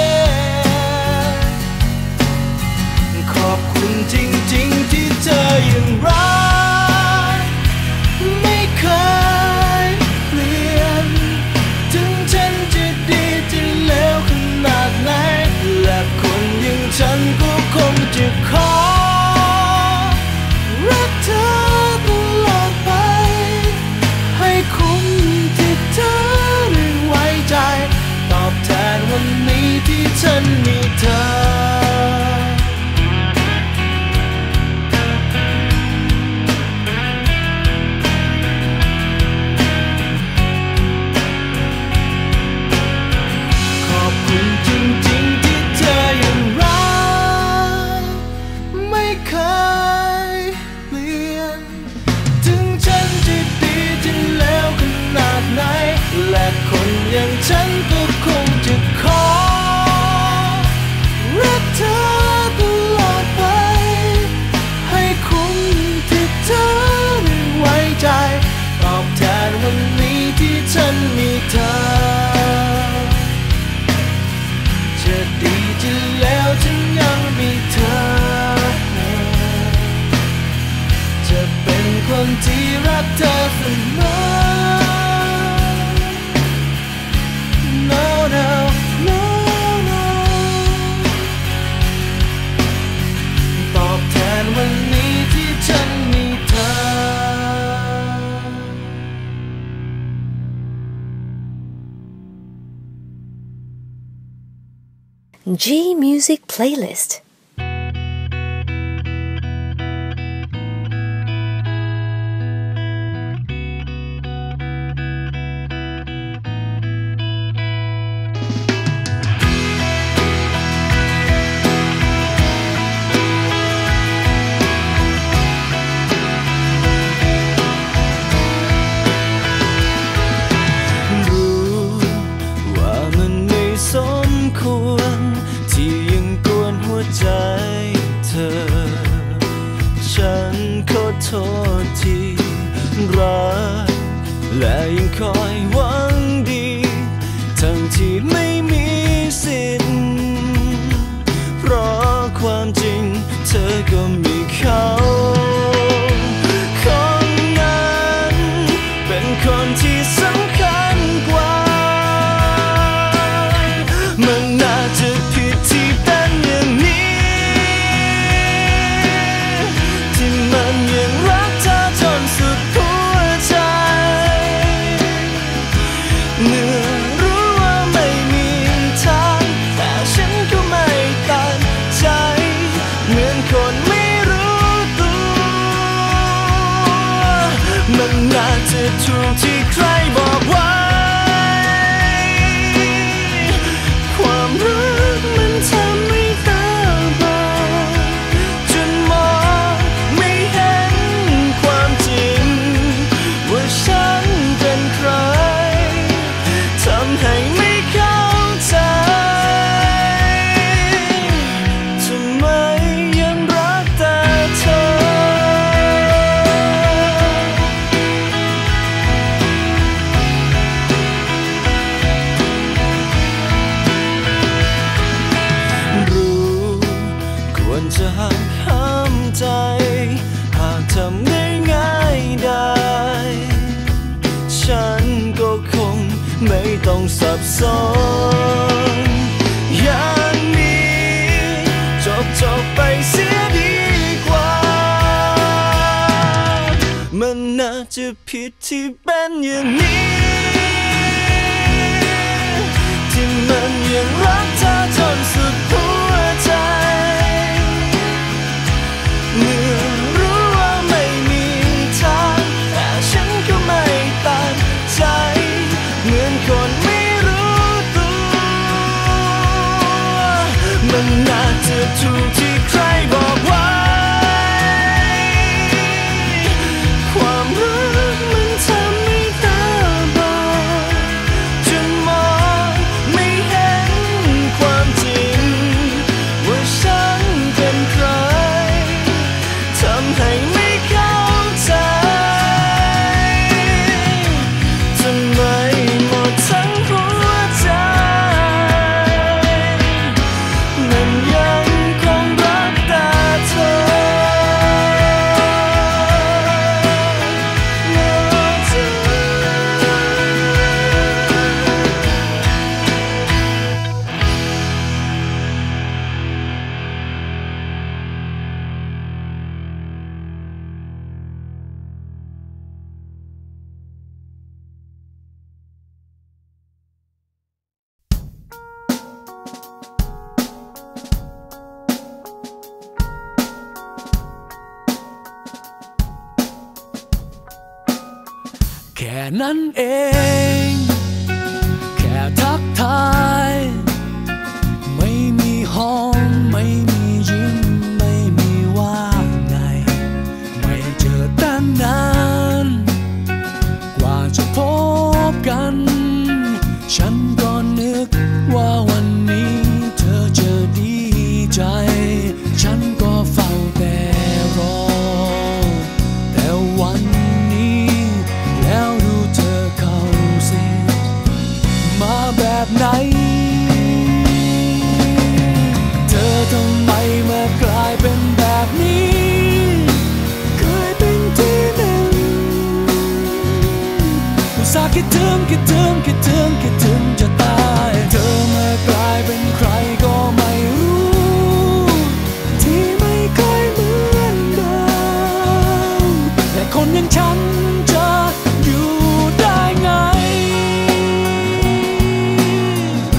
ขอบคุณจริงๆที่เธอยังรักไม่เคยเปลี่ยนถึงฉันจะดีจะเลวขนาดไหนและคนอย่างฉันก็คงจะขอรักเธอต G Music Playlist. โทษที่รักและยังคอยหวังดีทั้งที่ไม่มีสิทธิ์เพราะความจริงเธอก็มีเขาคนนั้นเป็นคนที่สำคัญกว่ามันน่าจะผิดที่เป็นอย่างนี้ที่มันยังรักเธอจนสุดหัวใจเมื่อรู้ว่าไม่มีทางแต่ฉันก็ไม่ตัดใจเหมือนคนไม่รู้ตัวมันน่าจะถูกที่ใครบอกไว้ความรักมันทำให้ตาบอดจนมองไม่เห็นความจริงว่าฉันเป็นใครทำให้ไม่เข้าใจทำไมยังรักแต่เธอรู้ควรจะหักห้ามใจหากทำได้ง่ายได้ฉันก็คงไม่ต้องสับสนอย่างนี้จบจบไปเสียดีกว่ามันน่าจะผิดที่เป็นอย่างนี้ที่มันยังรักเธอจนสุดหัวใจเมื่อรู้ว่าไม่มีทางแต่ฉันก็ไม่ตัดใจเหมือนคนไม่รู้ตัวมันน่าจะถูกที่ใครบอกไว้ความรักมันทำให้ตาบอดจนมองไม่เห็นความจริงว่าฉันเป็นใครทำให้ไม่เข้าใจทำไมหมดทั้งหัวใจมันยังคงรักแต่เธอแค่นั้นเองแค่ทักทายไม่มีห้องไม่มียิ้มไม่มีว่าไงไม่เจอตั้งนานกว่าจะพบกันฉันก็นึกว่าวันนี้เธอจะดีใจฉันก็เฝ้าแต่รอแต่วันนี้แล้วดูเธอเข้าสิมาแบบไหนเธอทำไมมากลายเป็นแบบนี้เคยเป็นที่หนึ่งอุตส่าห์คิดถึงคิดถึงคิดถึงคิดถึงจะตายเธอมากลายเป็นใครก็ไม่รู้ที่ไม่เคยเหมือนเดิมและคนอย่างฉันจะอยู่ได้ไง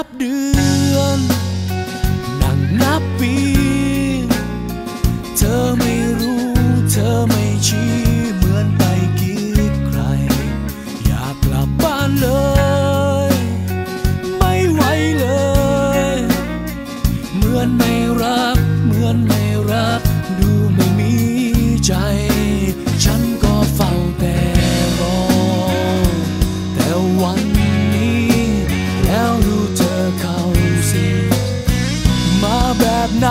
บเดือนนั่งนับปีเธอไม่รู้เธอไม่ชี้เหมือนไปกีดใครอยากกลับบ้านเลยไม่ไหวเลยเหมือนไม่รักเหมือนไม่รักดูไม่มีใจฉันก็เฝ้าแต่รอแต่วันนี้แล้วรู้เธอเข้าสิมาแบบไหน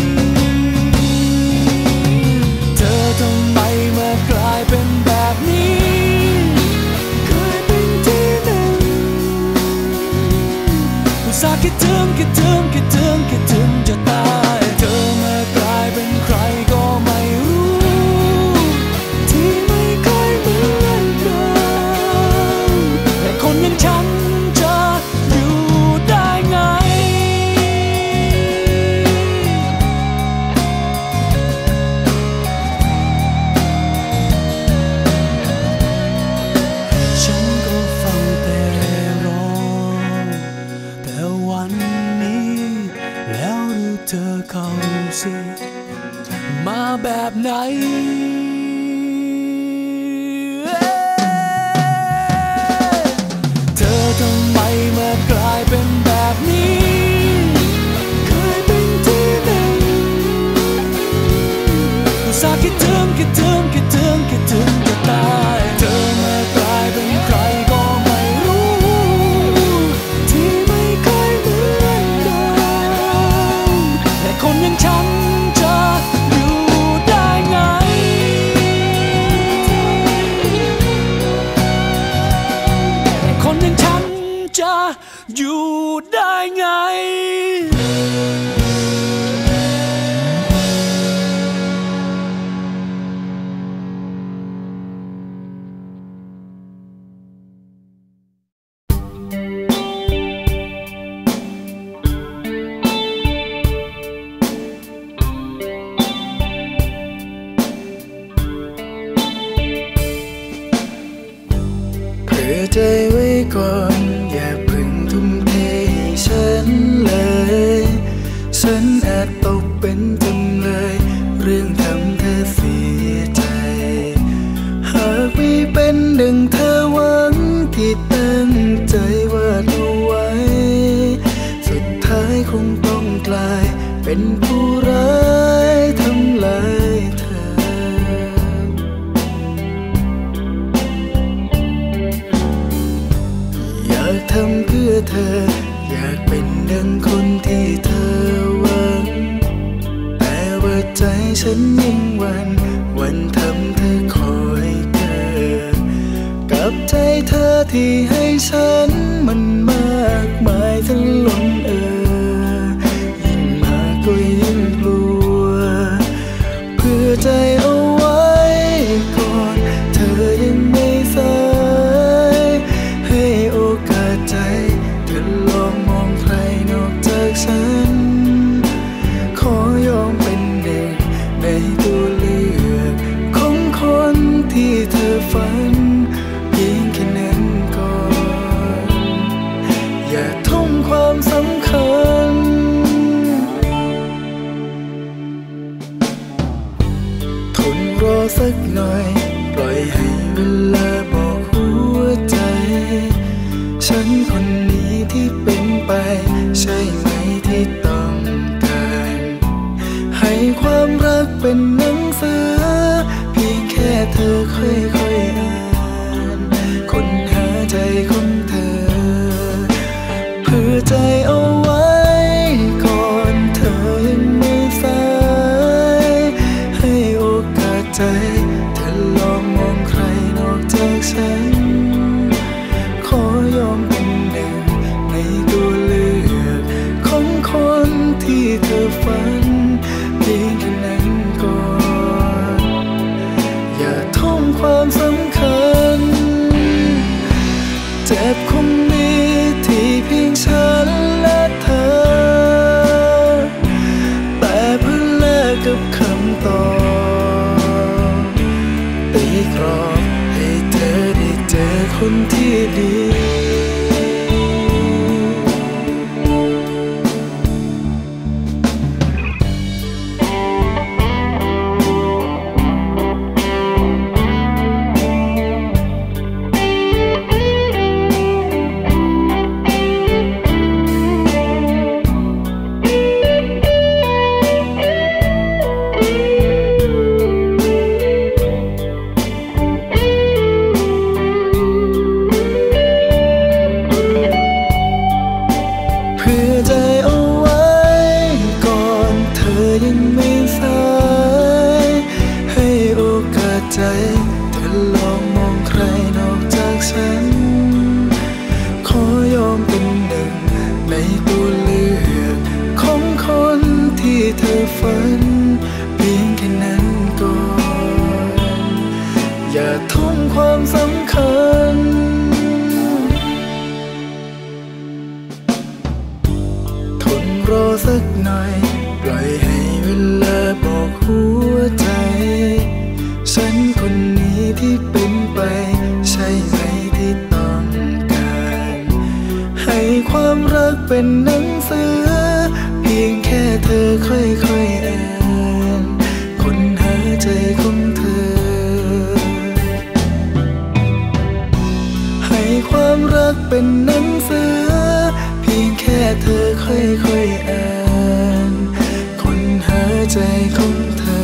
เธอทำไมมากลายเป็นแบบนี้เคยเป็นที่หนึ่งอุตส่าห์คิดถึงคิดถึงคิดถึงคิดถึงจะตายเธอมากลายเป็นใครก็ไม่รู้ที่ไม่เคยเหมือนเดิมแต่คนอย่างฉันจะอยู่ได้ไงฉันก็เฝ้าแต่รอแต่วันนี้แล้วดูเธอเข้าสิมาแบบไหนเธอทำไมมากลายเป็นแบบนี้เคยเป็นที่หนึ่งอุตส่าห์คิดถึงคิดถึงคิดถึงคิดถึงจะตายเธอมากลายเป็นใครก็ไม่รู้ที่ไม่เคยเหมือนเดิมแต่คนอย่างฉันจะอยู่ได้ไงแต่คนอย่างฉันจะอยู่ได้ไงเผื่อใจไว้ก่อนอย่าเพิ่งทุ่มเทให้ฉันเลยฉันอาจตกเป็นจำเลยเรื่องทำเธอเสียใจหากไม่เป็นดังเธอหวังที่ตั้งใจวาดเอาไว้สุดท้ายคงต้องกลายเป็นผู้ร้ายทำลายเธออยากทำเพื่อเธออยากเป็นดังคนที่เธอหวังแต่ว่าใจฉันยิ่งหวั่นวันทำเธอคอยเกิดกับใจเธอที่ให้ฉันมันมากมายทั้งล้นเอ่อยิ่งมากก็ยิ่งกลัวเพื่อใจเอาไว้ก่อนเธอยังไม่สายให้โอกาสใจเธอลองมองใครนอกจากฉันขอยอมเป็นเด็กในตัวเลือกของคนที่เธอฝันเพียงแค่นั้นก่อนอย่าทุ่มความสำคัญทนรอสักหน่อยปล่อยให้เวลาบอกหัวใจฉันคนนี้ที่เป็นไปใช่ไหมที่ต้องการให้ความรักเป็นหนังสือเพียงแค่เธอค่อยๆอ่านค้นหาใจของเธอเพื่อใจเอาไว้ก่อนเธอยังไม่สายให้โอกาสใจเธอลองมองใครนอกจากฉันขอยอมเป็นหนึ่งในตัวเลือกของคนที่เธอฝันเพียงแค่นั้นก่อนอย่าทุ่มความสำคัญเจ็บคงมีที่เพียงฉันและเธอแต่เพื่อแลกกับคำตอบตีกรอบให้เธอได้เจอคนที่ดีหน่อยปล่อยให้เวลาบอกหัวใจฉันคนนี้ที่เป็นไปใช่ไหมที่ต้องการให้ความรักเป็นหนังสือเพียงแค่เธอค่อยๆอ่านค้นหาใจของเธอให้ความรักเป็นหนังสือเพียงแค่เธอค่อยๆอ่านค้นหาใจของเธอ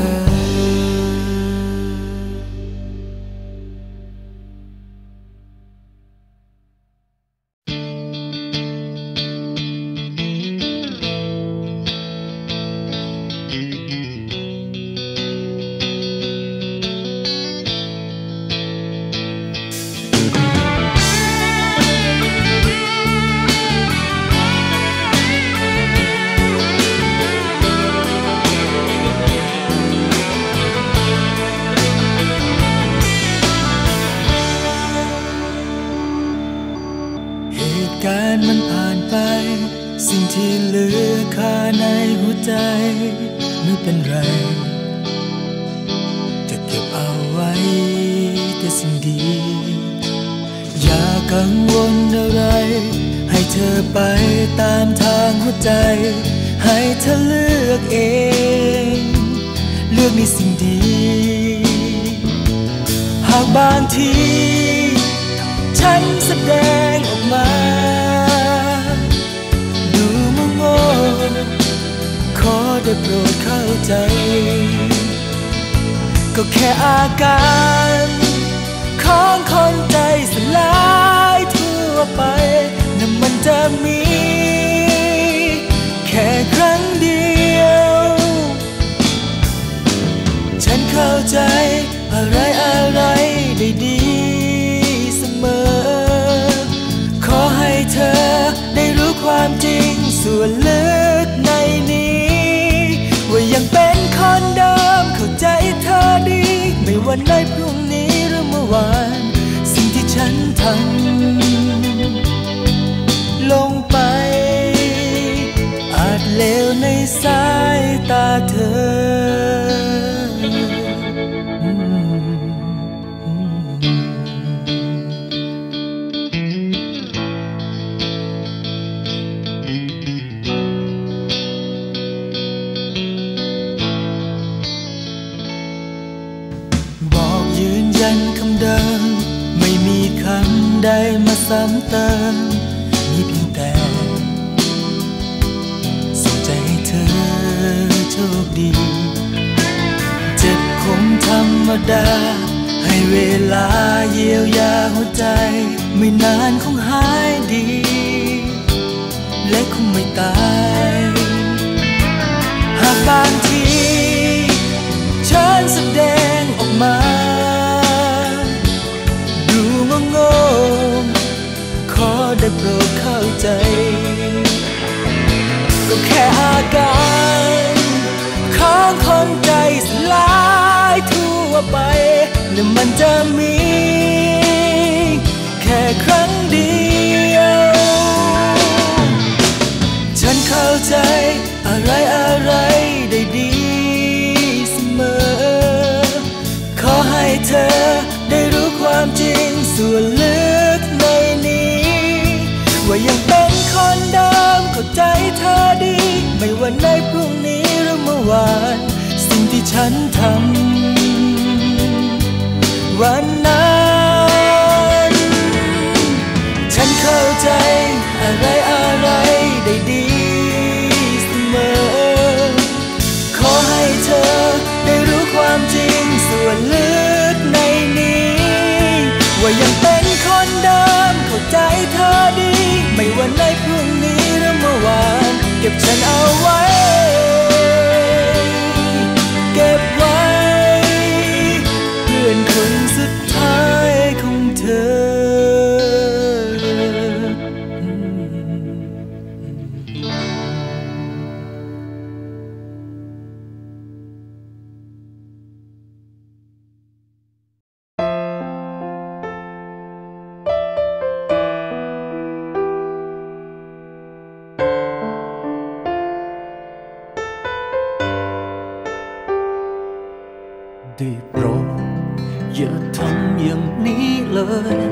การมันผ่านไปสิ่งที่เหลือคาในหัวใจไม่เป็นไรจะเก็บเอาไว้แต่สิ่งดีอย่ากังวลอะไรให้เธอไปตามทางหัวใจให้เธอเลือกเองเลือกในสิ่งดีหากบางทีฉันแสดงออกมาดูโง่ๆขอได้โปรดเข้าใจก็แค่อาการของคนใจสลายทั่วไปนั่นมันจะมีแค่ครั้งเดียวฉันเข้าใจอะไรอะไรได้ดีขอให้เธอได้รู้ความจริงส่วนลึกในนี้ว่ายังเป็นคนเดิมเข้าใจเธอดีไม่ว่าในพรุ่งนี้หรือเมื่อวานสิ่งที่ฉันทำลงไปอาจเลวในสายตาเธอคำเดิมไม่มีคำใดมาซ้ำเติมมีเพียงแต่ส่งใจให้เธอโชคดีเจ็บคงธรรมดาให้เวลาเยียวยาหัวใจไม่นานคงหายดีและคงไม่ตายหากบางทีฉันแสดงออกมาโง่ขอได้โปรดเข้าใจก็แค่อาการของคนใจสลายทั่วไปนั่นมันจะมีแค่ครั้งเดียวฉันเข้าใจอะไรอะไรได้ดีเสมอขอให้เธอได้รู้ความจริงส่วนลึกในนี้ว่ายังเป็นคนเดิมเข้าใจเธอดีไม่ว่าในพรุ่งนี้หรือเมื่อวานสิ่งที่ฉันทำวันนั้นฉันเข้าใจอะไรอะไรได้ดีเสมอขอให้เธอได้รู้ความจริงส่วนลึกในนี้ว่ายังเป็นคนเดิมเข้าใจเธอดีไม่ว่าในพรุ่งนี้หรือเมื่อวานเก็บฉันเอาไว้เก็บไว้เพื่อนคนสุดท้ายของเธอได้โปรดอย่าทำอย่างนี้เลย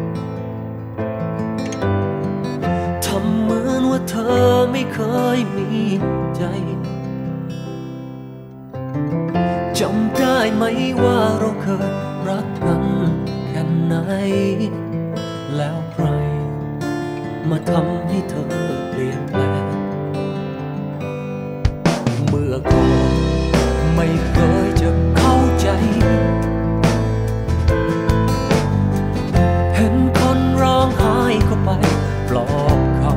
ทำเหมือนว่าเธอไม่เคยมีใจจำได้ไหมว่าเราเคยรักกันแค่ไหนแล้วใครมาทำให้เธอเปลี่ยนแปลงเมื่อก่อนไม่เคยจะเข้าใจเห็นคนร้องไห้ก็ไปปลอบเขา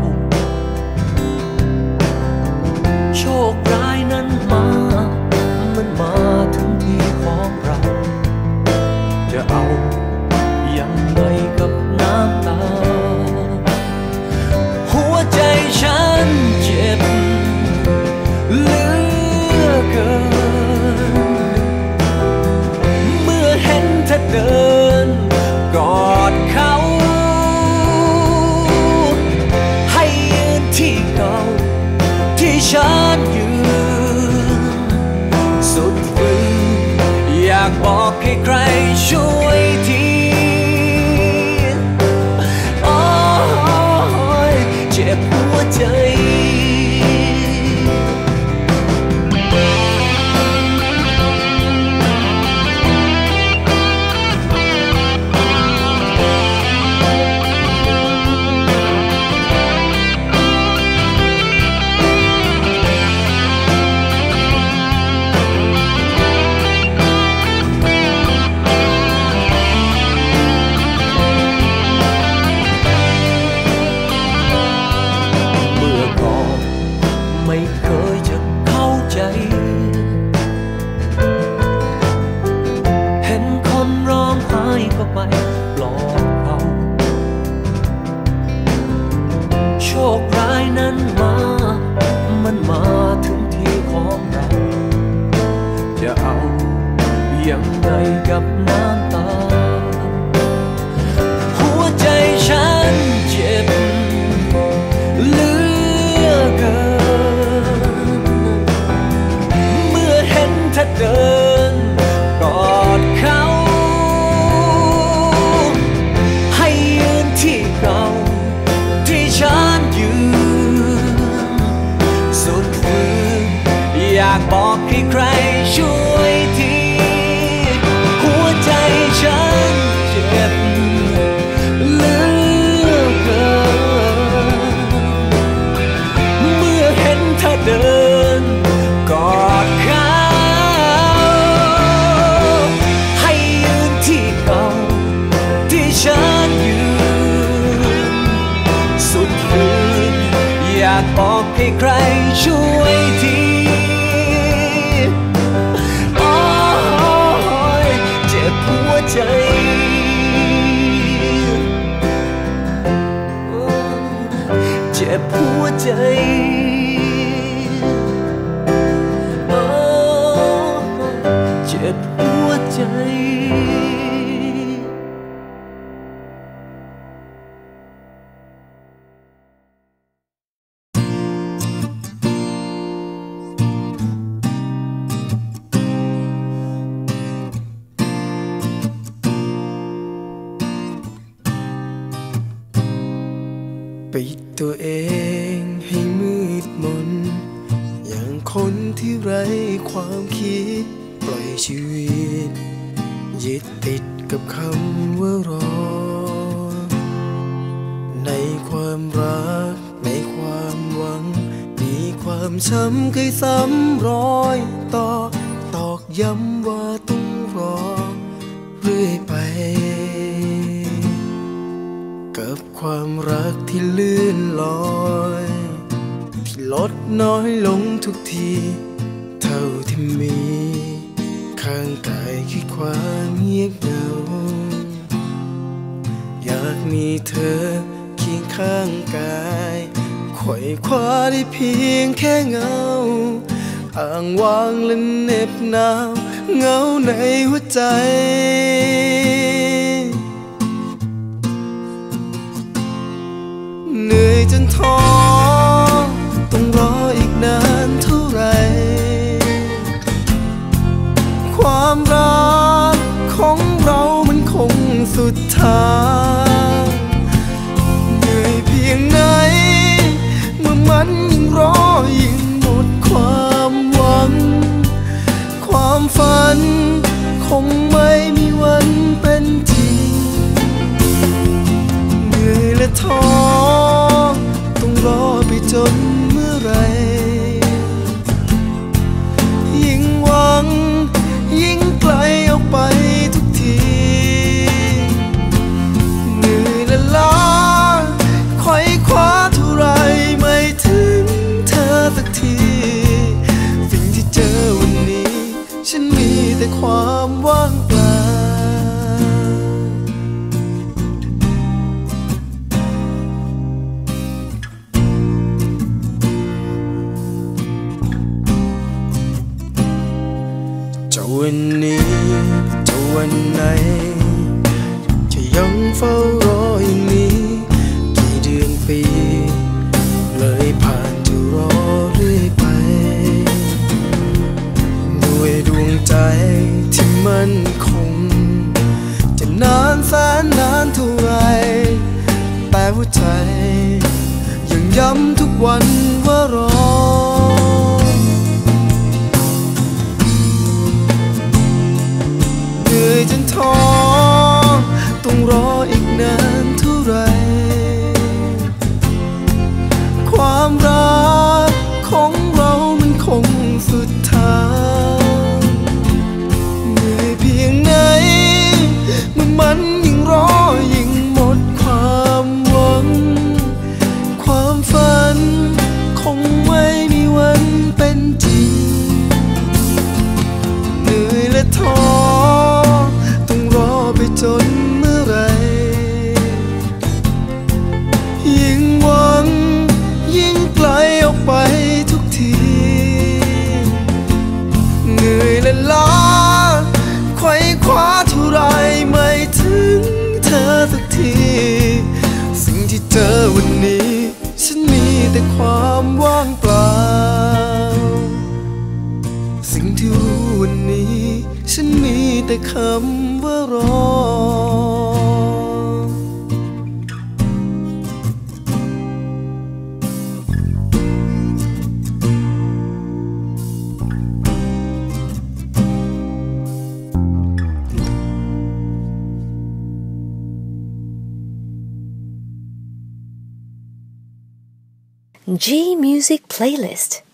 โชคร้ายนั้นมามันมาถึงที่ของเราจะเอายังไงกับน้ำตาหัวใจฉันเจ็บเหลือเกินเมื่อเห็นเธอเดินกอดเขาให้ยืนที่เก่าที่ฉันยืนสุดฝืนอยากบอกให้ใครช่วยทีโอ้ยเจ็บหัวใจไปปลอบเขาโชคร้ายนั้นมามันมาถึงที่ของเราจะเอายังไงกับน้ำตาหัวใจฉันเจ็บเหลือเกินเมื่อเห็นเธอเดินกอดเขาที่เก่าที่ฉันยืนสุดฝืนอยากบอกให้ใครช่วยทีหัวใจฉันเจ็บเหลือเกินเมื่อเห็นเธอเดินกอดเขาให้ยืนที่เก่าที่ฉันยืนอยากบอกให้ใครช่วยทีโอ้ยเจ็บหัวใจเจ็บหัวใจโอ้เจ็บหัวใจปิดตัวเองให้มืดมนอย่างคนที่ไร้ความคิดปล่อยชีวิตยึดติดกับคำว่ารอในความรักในความหวังมีความช้ำเคยซ้ำรอยต่อตอกย้ำว่าต้องรอเรื่อยไปกับความรักที่ลื่นลอยที่ลดน้อยลงทุกทีเท่าที่มีข้างกายคือความเงียบเหงาอยากมีเธอเคียงข้างกายไขว่คว้าได้เพียงแค่เงาอ้างว้างและเหน็บหนาวเงาในหัวใจเหนื่อยจนท้อต้องรออีกนานเท่าไหร่ความรัท้อต้องรอไปจนเมื่อไรยิ่งหวังยิ่งไกลออกไปทุกทีเหนื่อยและล้าไขว่คว้าเท่าไรไม่ถึงเธอสักทีสิ่งที่เจอวันนี้ฉันมีแต่ความว่างเปล่าจะวันนี้จะวันไหนจะยังเฝ้ารออย่างนี้กี่เดือนปีเลยผ่านจะรอเรื่อยไปด้วยดวงใจที่มั่นคงจะนานแสนนานเท่าไรแต่หัวใจยังย้ำทุกวันว่ารอเหนื่อยจนท้อต้องรออีกนานเท่าไรความรักของเรามันคงสุดทางเหนื่อยเพียงไหนเมื่อมันยิ่งรอยิ่งหมดความหวังความฝันคงไม่มีวันเป็นจริงเหนื่อยและท้อต้องรอไปจนเมื่อไรยิ่งหวังยิ่งไกลออกไปทุกทีเหนื่อยและล้าไขว่คว้าเท่าไรไม่ถึงเธอสักทีสิ่งที่เจอวันนี้ฉันมีแต่ความว่างเปล่าสิ่งที่รู้วันนี้ฉันมีแต่คำว่ารอ G Music Playlist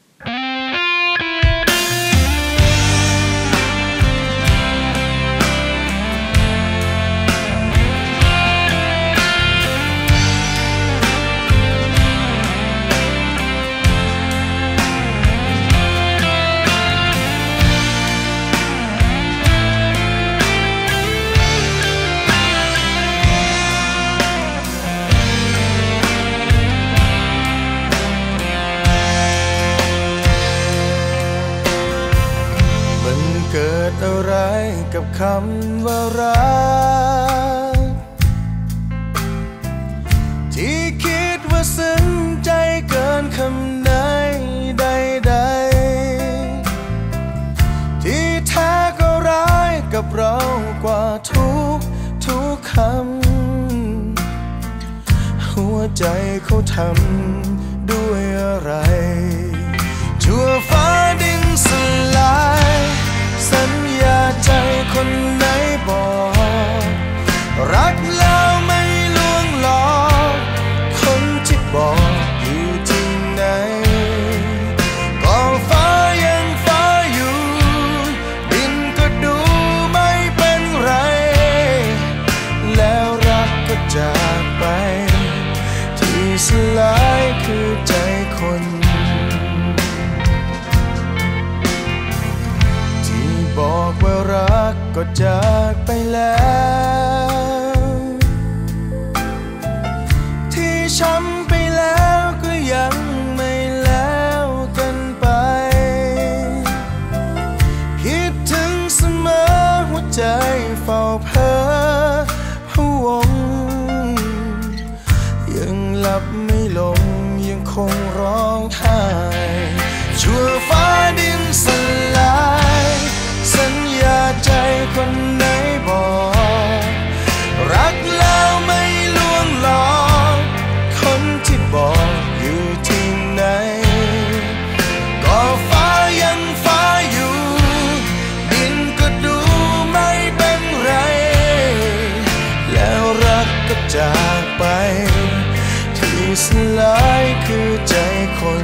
อะไรกับคำว่ารักที่คิดว่าซึ้งใจเกินคำไหนใดๆที่แท้ก็ร้ายกับเรากว่าทุกทุกคำหัวใจเขาทำด้วยอะไรชั่วฟ้าดินสลายสัญญาใจคนไหนบอกรักแล้วไม่ลวงหลอกคนที่บอกอยู่ที่ไหนก็ฟ้ายังฟ้าอยู่ดินก็ดูไม่เป็นไรแล้วรักก็จากไปที่สลายคือใจคนบอกว่ารักก็จากไปแล้วที่ช้ำไปแล้วก็ยังไม่แล้วกันไปคิดถึงเสมอหัวใจเฝ้าเพ้อพะวงยังหลับไม่ลงยังคงร้องไห้ชั่วฟ้าดินสลายสัญญาใจคนไหนบอกรักแล้วไม่ลวงหลอกคนที่บอกอยู่ที่ไหนก็ฟ้ายังฟ้าอยู่ดินก็ดูไม่เป็นไรแล้วรักก็จากไปสลายคือใจคน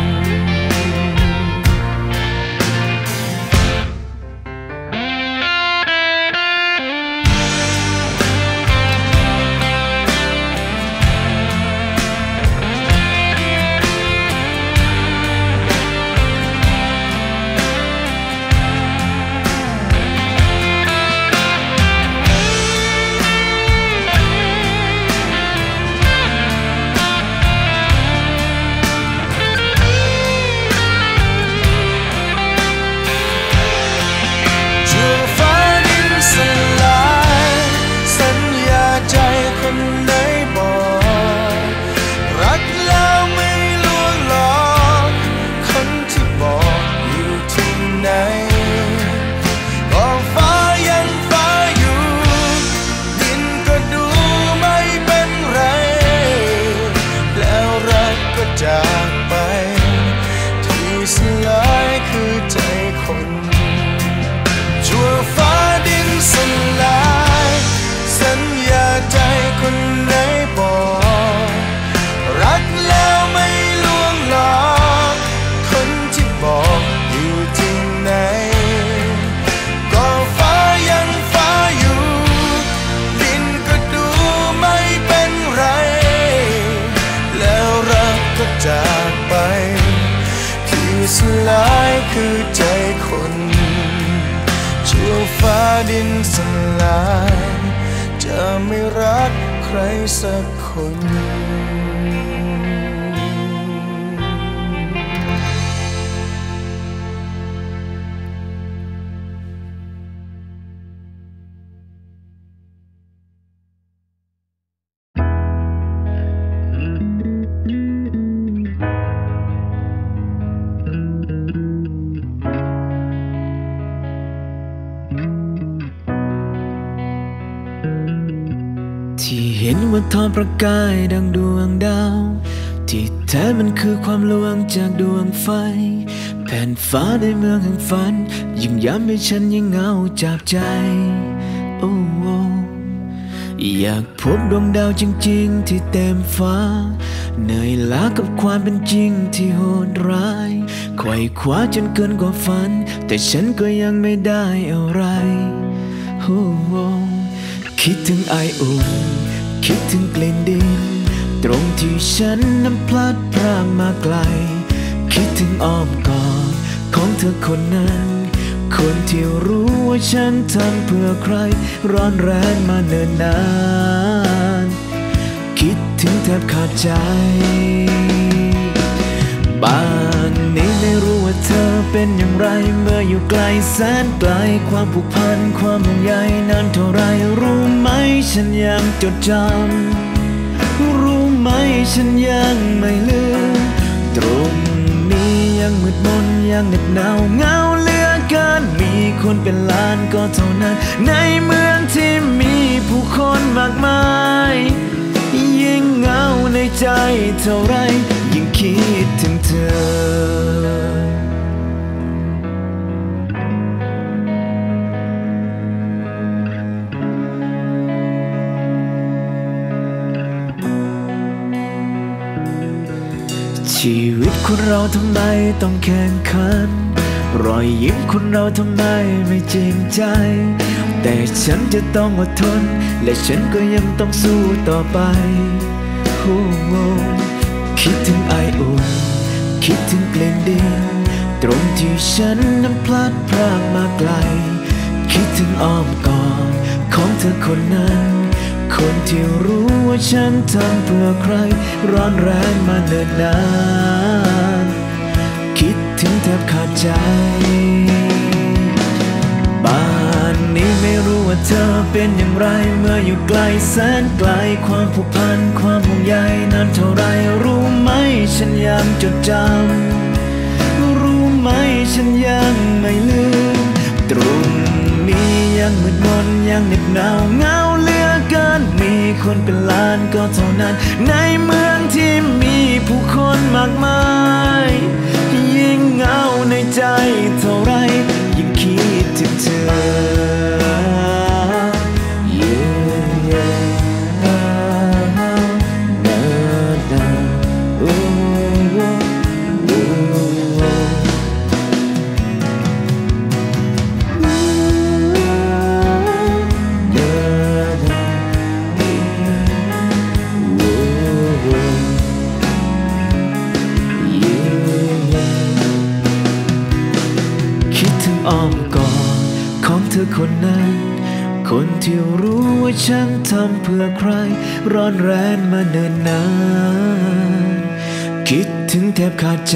จากไปที่สลายคือใจคนชั่วฟ้าดินสลายสัญญาใจคนไหนบอกรักแล้วไม่ลวงหลอกคนที่บอกอยู่ที่ไหนก็ฟ้ายังฟ้าอยู่ดินก็ดูไม่เป็นไรแล้วรักก็จากไปที่สลายคือใจคนชั่วฟ้าดินสลายจะไม่รักใครสักคนที่เห็นว่าทอประกายดังดวงดาวที่แท้มันคือความลวงจากดวงไฟแผ่นฟ้าในเมืองแห่งฝันยิ่งย้ำให้ฉันยิ่งเหงาจับใจโอ้โอ้อยากพบดวงดาวจริงๆที่เต็มฟ้าเหนื่อยล้ากับความเป็นจริงที่โหดร้ายไขว่คว้าจนเกินกว่าฝันแต่ฉันก็ยังไม่ได้อะไรโอ้โอ้คิดถึงไออุ่นคิดถึงกลิ่นดินตรงที่ฉันนั้นพลัดพรากมาไกลคิดถึงอ้อมกอดของเธอคนนั้นคนที่รู้ว่าฉันทำเพื่อใครร้อนแรงมาเนิ่นนานคิดถึงแทบขาดใจบ้านนี้ไม่รู้ว่าเธอเป็นอย่างไรเมื่ออยู่ไกลแสนไกลความผูกพันความห่วงใยนานเท่าไรรู้ไหมฉันยังจดจำรู้ไหมฉันยังไม่ลืมตรงนี้ยังมืดมนยังเหน็บหนาวเหงาเหลือเกินมีคนเป็นล้านก็เท่านั้นในเมืองที่มีผู้คนมากมายยิ่งเหงาในใจเท่าไรยิ่งคิดถึงเธอชีวิตคนเราทำไมต้องแข่งขันรอยยิ้มคนเราทำไมไม่จริงใจแต่ฉันจะต้องอดทนและฉันก็ยังต้องสู้ต่อไปโอ้โหคิดถึงไออุ่นคิดถึงกลิ่นดินตรงที่ฉันนั้นพลัดพรากมาไกลคิดถึงอ้อมกอดของเธอคนนั้นคนที่รู้ว่าฉันทำเพื่อใครร้อนแรงมาเนิ่นนานคิดถึงแทบขาดใจบ้านนี้ไม่รู้ว่าเธอเป็นอย่างไรเมื่ออยู่ไกลแสนไกลความผูกพันความห่วงใยนานเท่าไรรู้ไหมฉันยังจดจำรู้ไหมฉันยังไม่ลืมตรงนี้ยังมืดมนยังเหน็บหนาวเหงาเหลือเกินมีคนเป็นล้านก็เท่านั้นในเมืองที่มีผู้คนมากมายยิ่งเหงาในใจเท่าไรยิ่งคิดถึงเธอ yeah, yeah, na, na. อคนนั้นคนที่รู้ว่าฉันทำเพื่อใครร้อนแรงมาเนิ่นนานคิดถึงแทบขาดใจ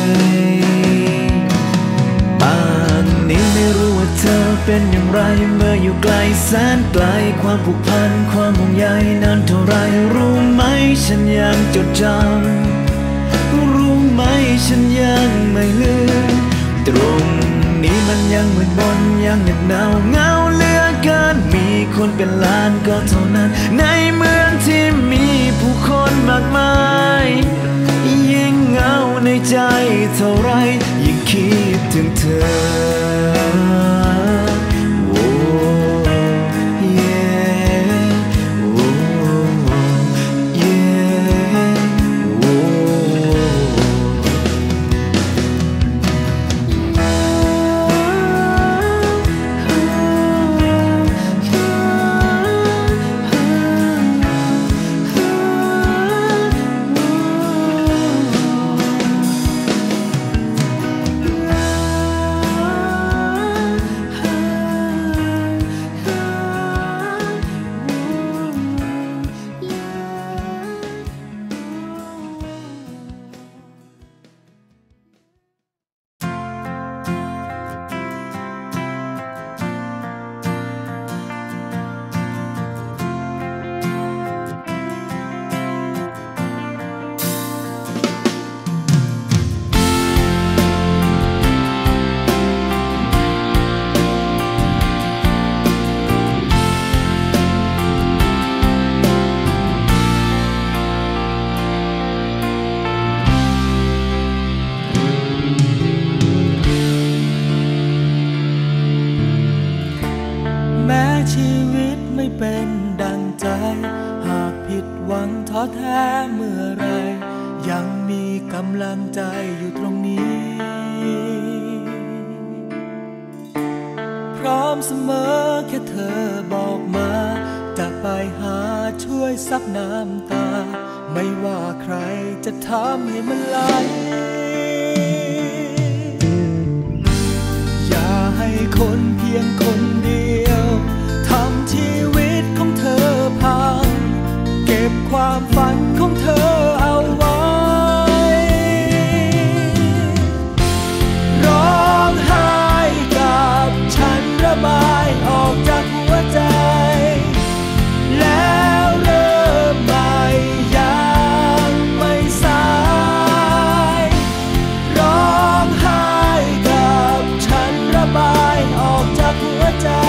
ป่านนี้ไม่รู้ว่าเธอเป็นอย่างไรเมื่ออยู่ไกลแสนไกลความผูกพันความห่วงใยนานเท่าไรรู้ไหมฉันยังจดจำรู้ไหมฉันยังไม่ลืมตรงนี้มันยังมืดมนยังเหน็บหนาวเหงาเหลือเกินมีคนเป็นล้านก็เท่านั้นในเมืองที่มีผู้คนมากมายยิ่งเหงาในใจเท่าไรยิ่งคิดถึงเธอชีวิตไม่เป็นดังใจหากผิดหวังท้อแท้เมื่อไรยังมีกำลังใจอยู่ตรงนี้พร้อมเสมอแค่เธอบอกมาจะไปหาช่วยซับน้ำตาไม่ว่าใครจะทำให้มันไหลอย่าให้คนเพียงคนเดียวทำชีวิตของเธอพังเก็บความฝันของเธอเอาไว้ร้องไห้กับฉันระบายออกจากหัวใจแล้วเริ่มใหม่ยังไม่สายร้องไห้กับฉันระบายออกจากหัวใจ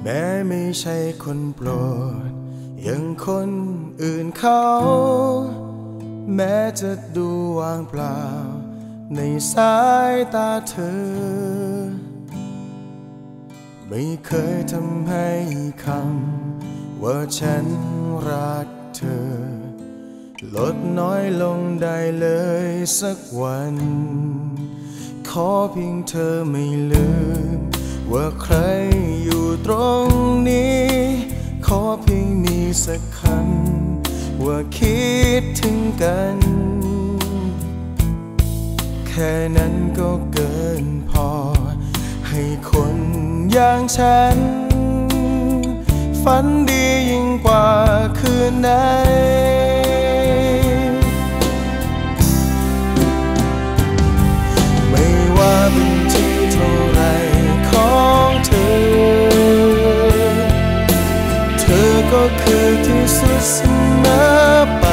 แม้ไม่ใช่คนโปรดอย่างคนอื่นเขาแม้จะดูว่างเปล่าในสายตาเธอไม่เคยทำให้คำว่าฉันรักเธอลดน้อยลงได้เลยสักวันขอเพียงเธอไม่ลืมว่าใครอยู่ตรงนี้ขอเพียงมีสักคำว่าคิดถึงกันแค่นั้นก็เกินพอให้คนอย่างฉันฝันดียิ่งกว่าคืนไหนไม่ว่าเป็นที่เท่าไรของเธอเธอก็คือที่สุดเสมอไป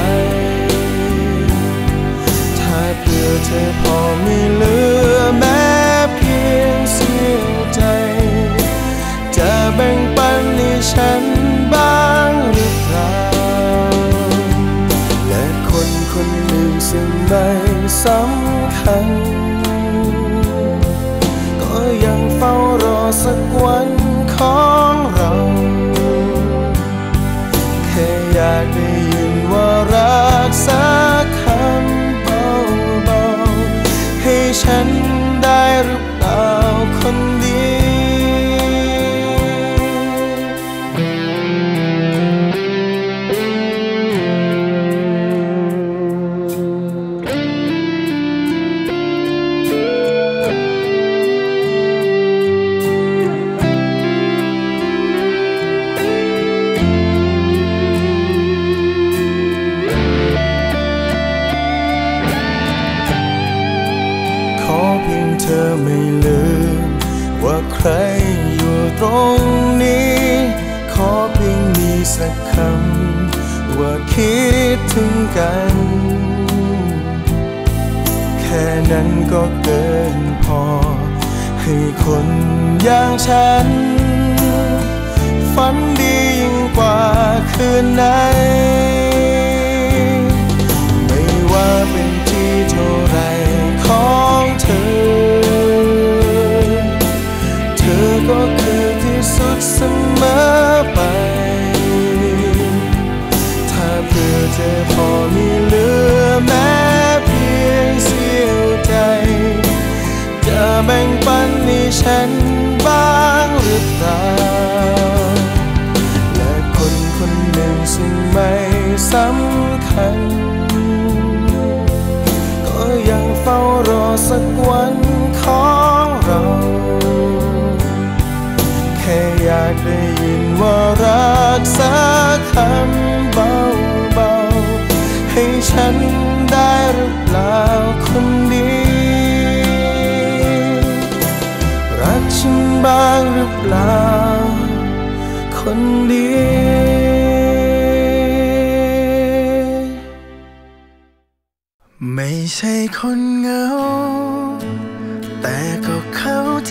ถ้าเพื่อเธอพอมีเหลือแม้เพียงเสี้ยวใจจะแบ่งปันให้ฉันบ้างหรือเปล่าและคนคนหนึ่งซึ่งไม่สำคัญก็ยังเฝ้ารอสักวันของเราแค่อยากได้ยินว่ารักสักคำเบาๆให้ฉันได้หรือเปล่าคนดีเธอไม่ลืมว่าใครอยู่ตรงนี้ขอเพียงมีสักคำว่าคิดถึงกันแค่นั้นก็เกินพอให้คนอย่างฉันฝันดียิ่งกว่าคืนไหนไม่ว่าเป็นที่เท่าไรของเธอก็คือที่สุดเสมอไปถ้าเพื่อเธอพอมีเหลือแม้เพียงเสี้ยวใจจะแบ่งปันให้ฉันบ้างหรือเปล่าและคนคนหนึ่งซึ่งไม่สำคัญก็ยังเฝ้ารอสักวันของเราแค่อยากได้ยินว่ารักสักคำเบาๆให้ฉันได้หรือเปล่าคนดีรักฉันบ้างหรือเปล่าคนดีไม่ใช่คนเหงาแต่ก็เข้าใจ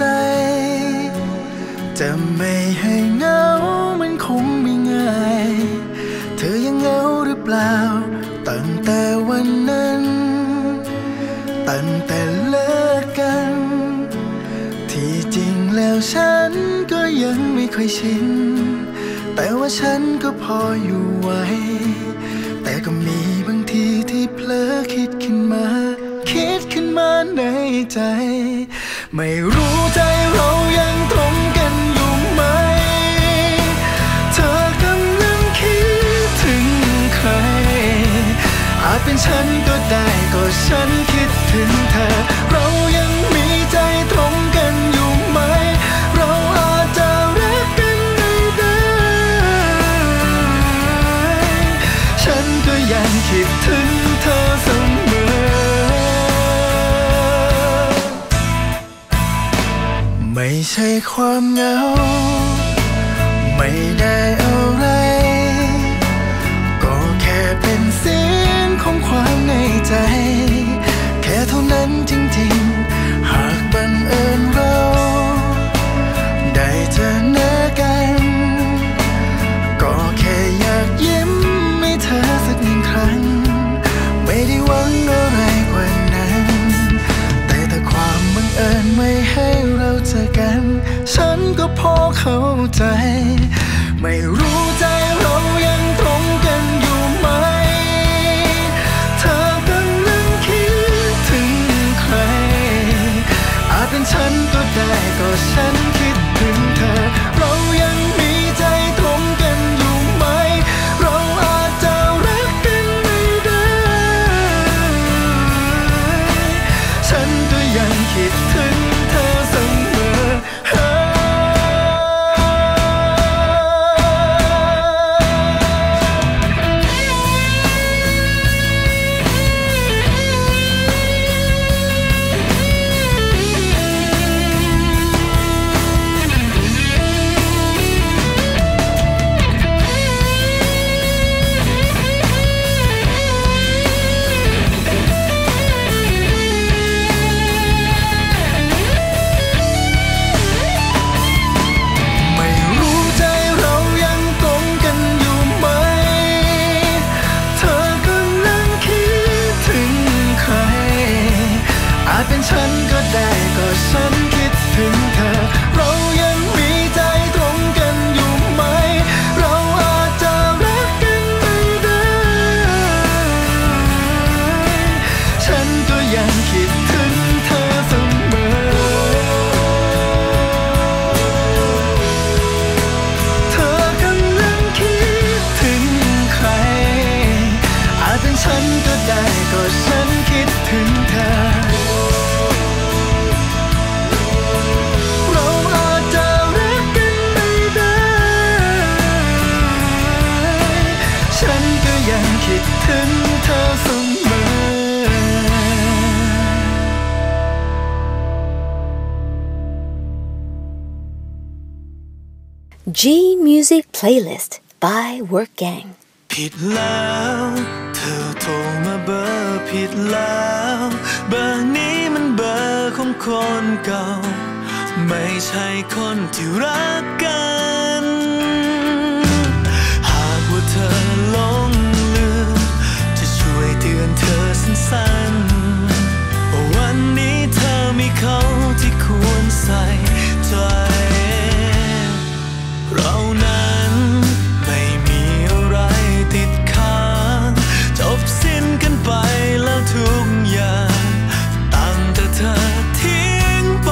จะไม่ให้เหงามันคงไม่ง่ายเธอยังเหงาหรือเปล่าตั้งแต่วันนั้นตั้งแต่เลิกกันที่จริงแล้วฉันก็ยังไม่ค่อยชินแต่ว่าฉันก็พออยู่ไหวแต่ก็มีบางทีที่เผลอคิดขึ้นมาคิดขึ้นมาในใจไม่รู้ใจเรายังตรงกันอยู่ไหมเธอกำลังคิดถึงใครอาจเป็นฉันก็ได้ก็ฉันคิดถึงเธอเรายังมีใจตรงกันอยู่ไหมเราอาจจะรักกันไม่ได้ฉันก็ยังคิดถึงเธอเสมอไม่ใช่ความเหงาไม่ได้อะไรก็แค่เป็นเสียงของความในใจแค่เท่านั้นจริงๆหากบังเอิญเราได้เจอหน้ากัน G Music Playlist by Work Gang ผิดแล้วเธอโทรมาเบอร์ผิดแล้วเบอร์นี้มันเบอร์ของคนเก่าไม่ใช่คนที่รักกันหากว่าเธอหลงลืมจะช่วยเตือนเธอสั้นๆว่าวันนี้เธอมีเขาที่ควรใส่ใจเรานั้นไม่มีอะไรติดค้างจบสิ้นกันไปแล้วทุกอย่างตั้งแต่เธอทิ้งไป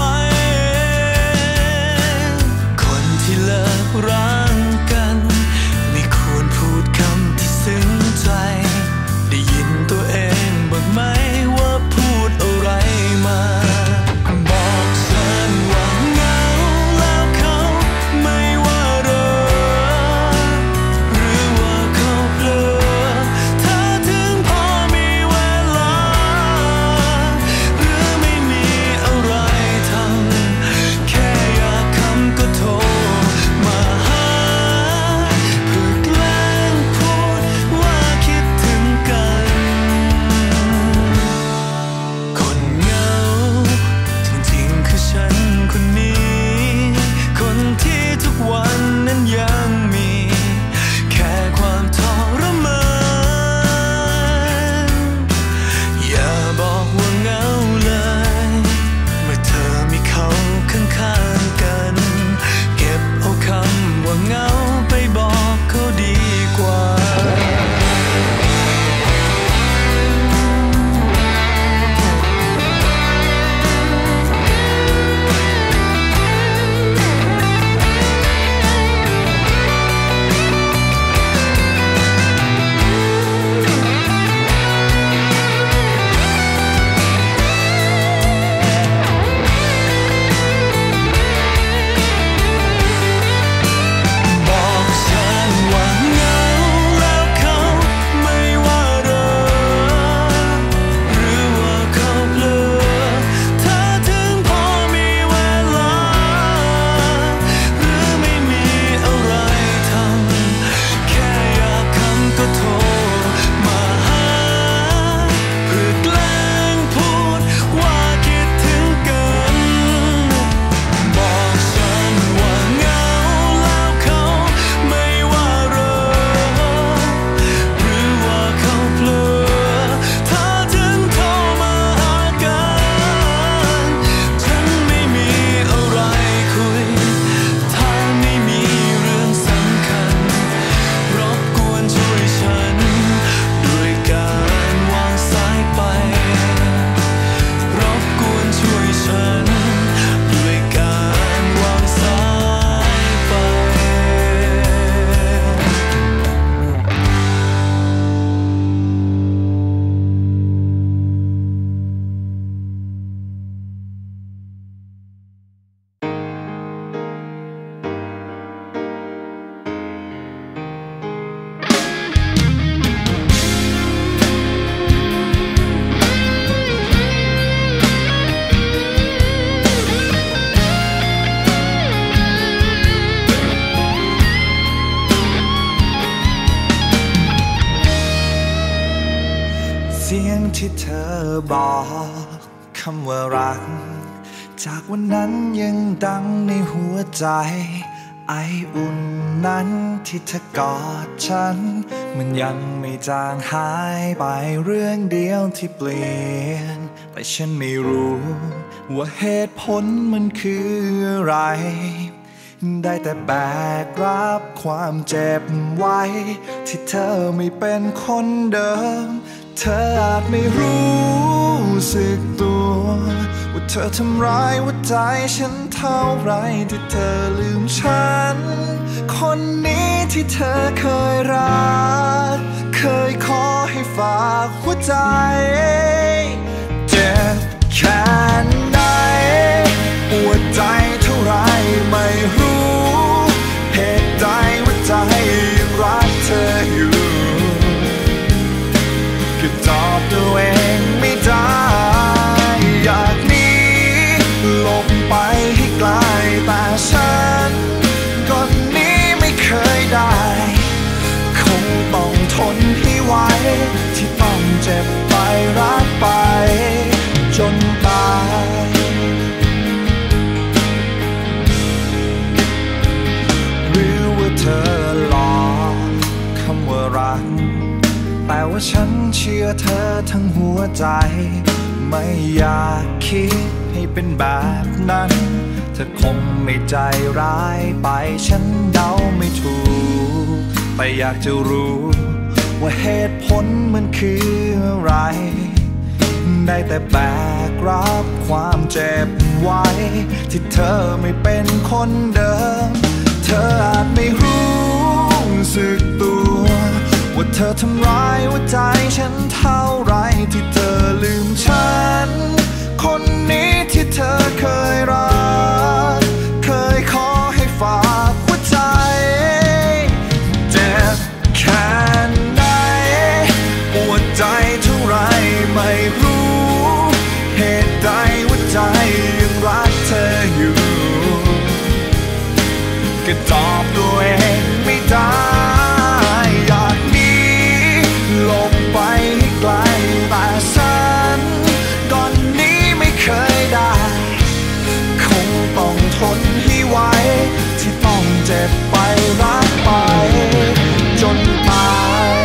คนที่เลิกรักกันไม่ควรพูดคำที่ซึ้งใจได้ยินตัวเองบ้างไหมว่าพูดอะไรมาบอกฉันว่าเหงาแล้วเขาไม่ว่าเรอหรือว่าเขาเผลอเธอถึงพอมีเวลาหรือไม่มีอะไรทำแค่อยากคำก็โทรมาหาเพื่อแกล้งพูดว่าคิดถึงกันคนเหงาจริงๆคือฉันคนนี้คนที่ทุกวันนั้นยังมีแค่ความทรมานอย่าบอกว่าเหงาเลยเมื่อเธอมีเขาข้างๆกันเก็บเอาคำว่าเหงาไปบอกเขาดีกว่าบอกฉันว่าเหงาแล้วเขาไม่ว่าเรอหรือว่าเขาเผลอเธอถึงพอมีเวลาหรือไม่มีอะไรทำแค่อยากคำก็โทรมาหาเพื่อแกล้งพูดว่าคิดถึงกันบอกฉันว่าเหงาแล้วเขาไม่ว่าเรอหรือว่าเขาเผลอเธอถึงโทรมาหากันฉันไม่มีอะไรคุยถ้าไม่มีเรื่องสำคัญรบกวนช่วยฉันด้วยการวางสายไปรบกวนช่วยฉันด้วยการวางสายไปเสียงที่เธอบอกคำว่ารักจากวันนั้นยังดังในหัวใจไออุ่นนั้นที่เธอกอดฉันมันยังไม่จางหายไปเรื่องเดียวที่เปลี่ยนแต่ฉันไม่รู้ว่าเหตุผลมันคืออะไร ได้แต่แบกรับความเจ็บไว้ที่เธอไม่เป็นคนเดิมเธออาจไม่รู้สึกตัวว่าเธอทำร้ายหัวใจฉันเท่าไรที่เธอลืมฉันคนนี้ที่เธอเคยรักเคยขอให้ฝากหัวใจเจ็บแค่ไหนปวดใจเท่าไรไม่รู้เหตุใดหัวใจยังรักเธออยู่ก็ตอบตัวเองไม่ได้อยากหนีหลบไปให้ไกลแต่ฉันก็หนีว่าฉันเชื่อเธอทั้งหัวใจไม่อยากคิดให้เป็นแบบนั้นเธอคงไม่ใจร้ายไปฉันเดาไม่ถูกแต่อยากจะรู้ว่าเหตุผลมันคืออะไรได้แต่แบกรับความเจ็บไว้ที่เธอไม่เป็นคนเดิมเธออาจไม่รู้สึกตัวว่าเธอทำร้ายหัวใจฉันเท่าไรที่เธอลืมฉันคนนี้ที่เธอเคยรักเคยขอให้ฝากหัวใจเจ็บแค่ไหนปวดใจเท่าไรไม่รู้เหตุใดหัวใจยังรักเธออยู่ก็ตอบตัวเองไม่ได้อยากหนีหลบไปให้ไกลแต่ฉันก่อนนี้ไม่เคยได้คงต้องทนให้ไหวที่ต้องเจ็บไปรักไปจนตาย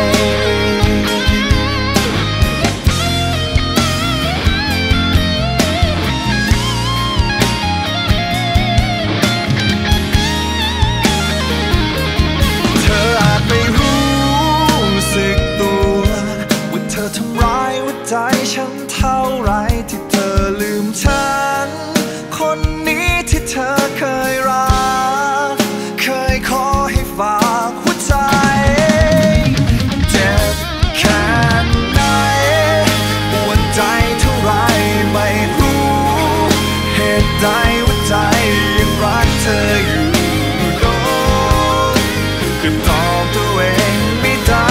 ใจฉันเท่าไรที่เธอลืมฉันคนนี้ที่เธอเคยรักเคยขอให้ฝากหัวใจเจ็บแค่ไหนปวดใจเท่าไรไม่รู้เหตุใดหัวใจยังรักเธออยู่โดนก็ตอบตัวเองไม่ได้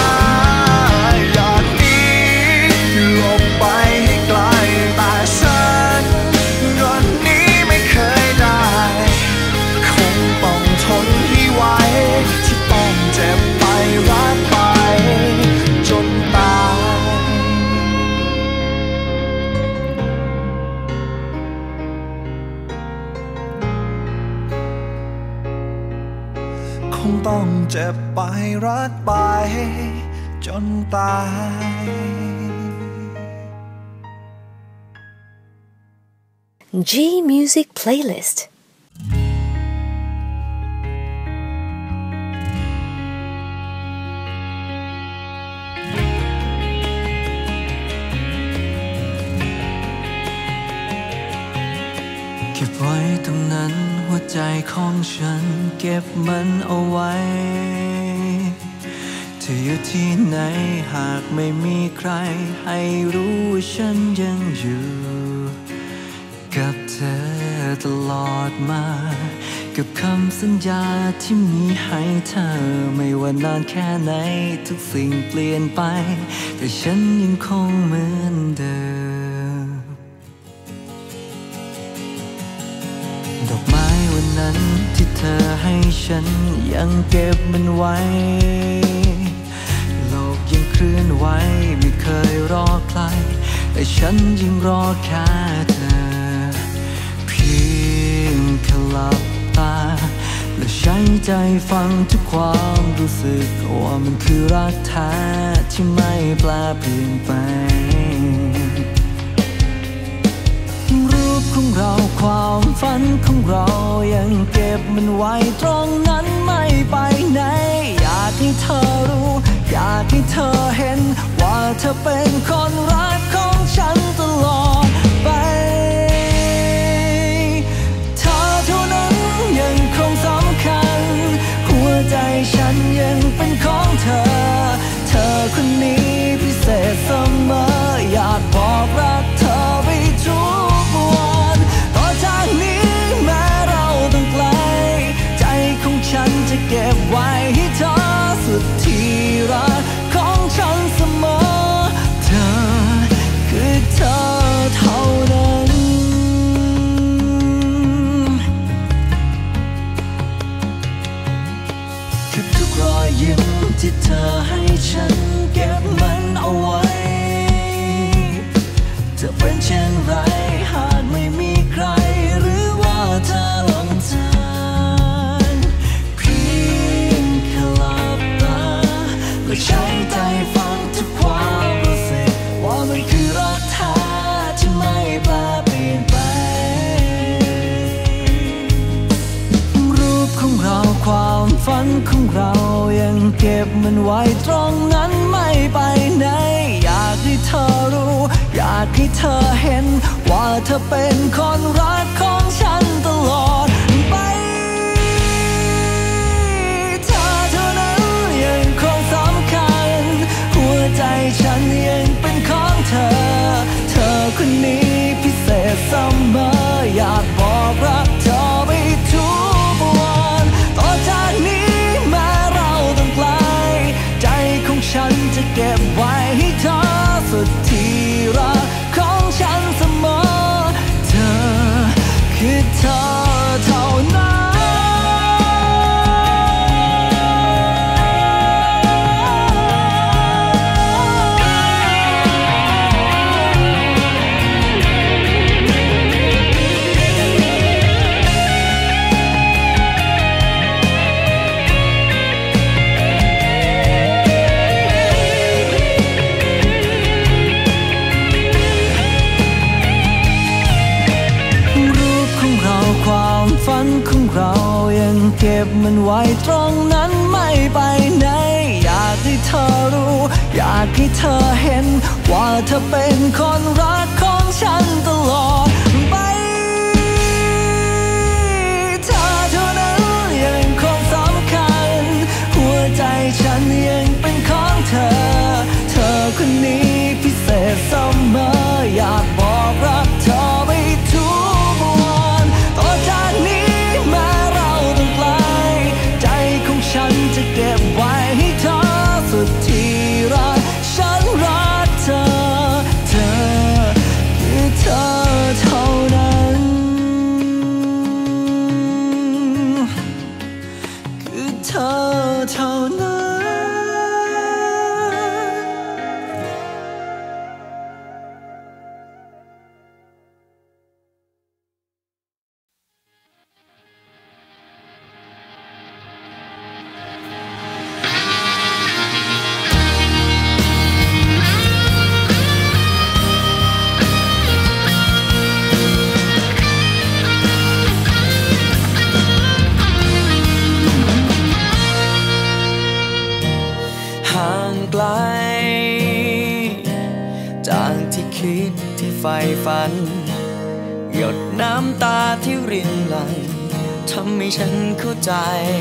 คงต้องเจ็บไปรักไปจนตาย G Music Playlist เก็บไว้ตรงนั้นหัวใจของฉันเก็บมันเอาไว้เธออยู่ที่ไหนหากไม่มีใครให้รู้ว่าฉันยังอยู่กับเธอตลอดมากับคำสัญญาที่มีให้เธอไม่ว่านานแค่ไหนทุกสิ่งเปลี่ยนไปแต่ฉันยังคงเหมือนเดิมดอกไม้วันนั้นที่เธอให้ฉันยังเก็บมันไว้โลกยังเคลื่อนไหวไม่เคยรอใครแต่ฉันยังรอแค่เธอเพียงแค่หลับตาและใช้ใจฟังทุกความรู้สึกว่ามันคือรักแท้ที่ไม่แปลเปลี่ยนไปรูปของเราความฝันของเรายังเก็บมันไว้ตรงนั้นไม่ไปไหนอยากให้เธอรู้อยากให้เธอเห็นว่าเธอเป็นคนรักของฉันตลอดไปเธอเท่านั้นยังคงสำคัญหัวใจฉันยังเป็นของเธอเธอคนนี้พิเศษเสมออยากบอกรักเธอไปทุกวันต่อจากนี้แม้เราต้องไกลใจของฉันจะเก็บไว้ให้เธอสุดที่รักของฉันเสมอเธอคือเธอเท่านั้นคือทุกรอยยิ้มที่เธอให้ฉันเก็บมันเอาไว้จะเป็นเช่นไรหากไม่มีใครหรือว่าเธอหลงทางเพียงแค่หลับตาและใช้ใจฟังทุกความฝันของเรายังเก็บมันไว้ตรงนั้นไม่ไปไหนอยากให้เธอรู้อยากให้เธอเห็นว่าเธอเป็นคนรักของฉันตลอดไปเธอเท่านั้นยังคงสำคัญหัวใจฉันยังเป็นของเธอเธอคนนี้พิเศษเสมออยากบอกรักเธอไปทุกวันต่อจากนี้แม้เราต้องไกลใจของฉันจะเก็บไว้ให้เธอสุดที่รักของฉันเสมอเธอคือเธอเท่านั้นของเรายังเก็บมันไว้ตรงนั้นไม่ไปไหนอยากให้เธอรู้อยากให้เธอเห็นว่าเธอเป็นคนรักของฉันตลอดไปเธอเท่านั้นยังคงสำคัญหัวใจฉันยังเป็นของเธอเธอคนนี้พิเศษเสมออยากบอกรักเธอไปทุกวันต่อจากนี้ฉันจะเก็บไว้ให้เธอสุดที่รักฉันรักเธอเธอคือเธอเท่านั้นคือเธอเท่านั้นไฟฝันหยดน้ำตาที่รินไหลทำให้ฉันเข้าใจ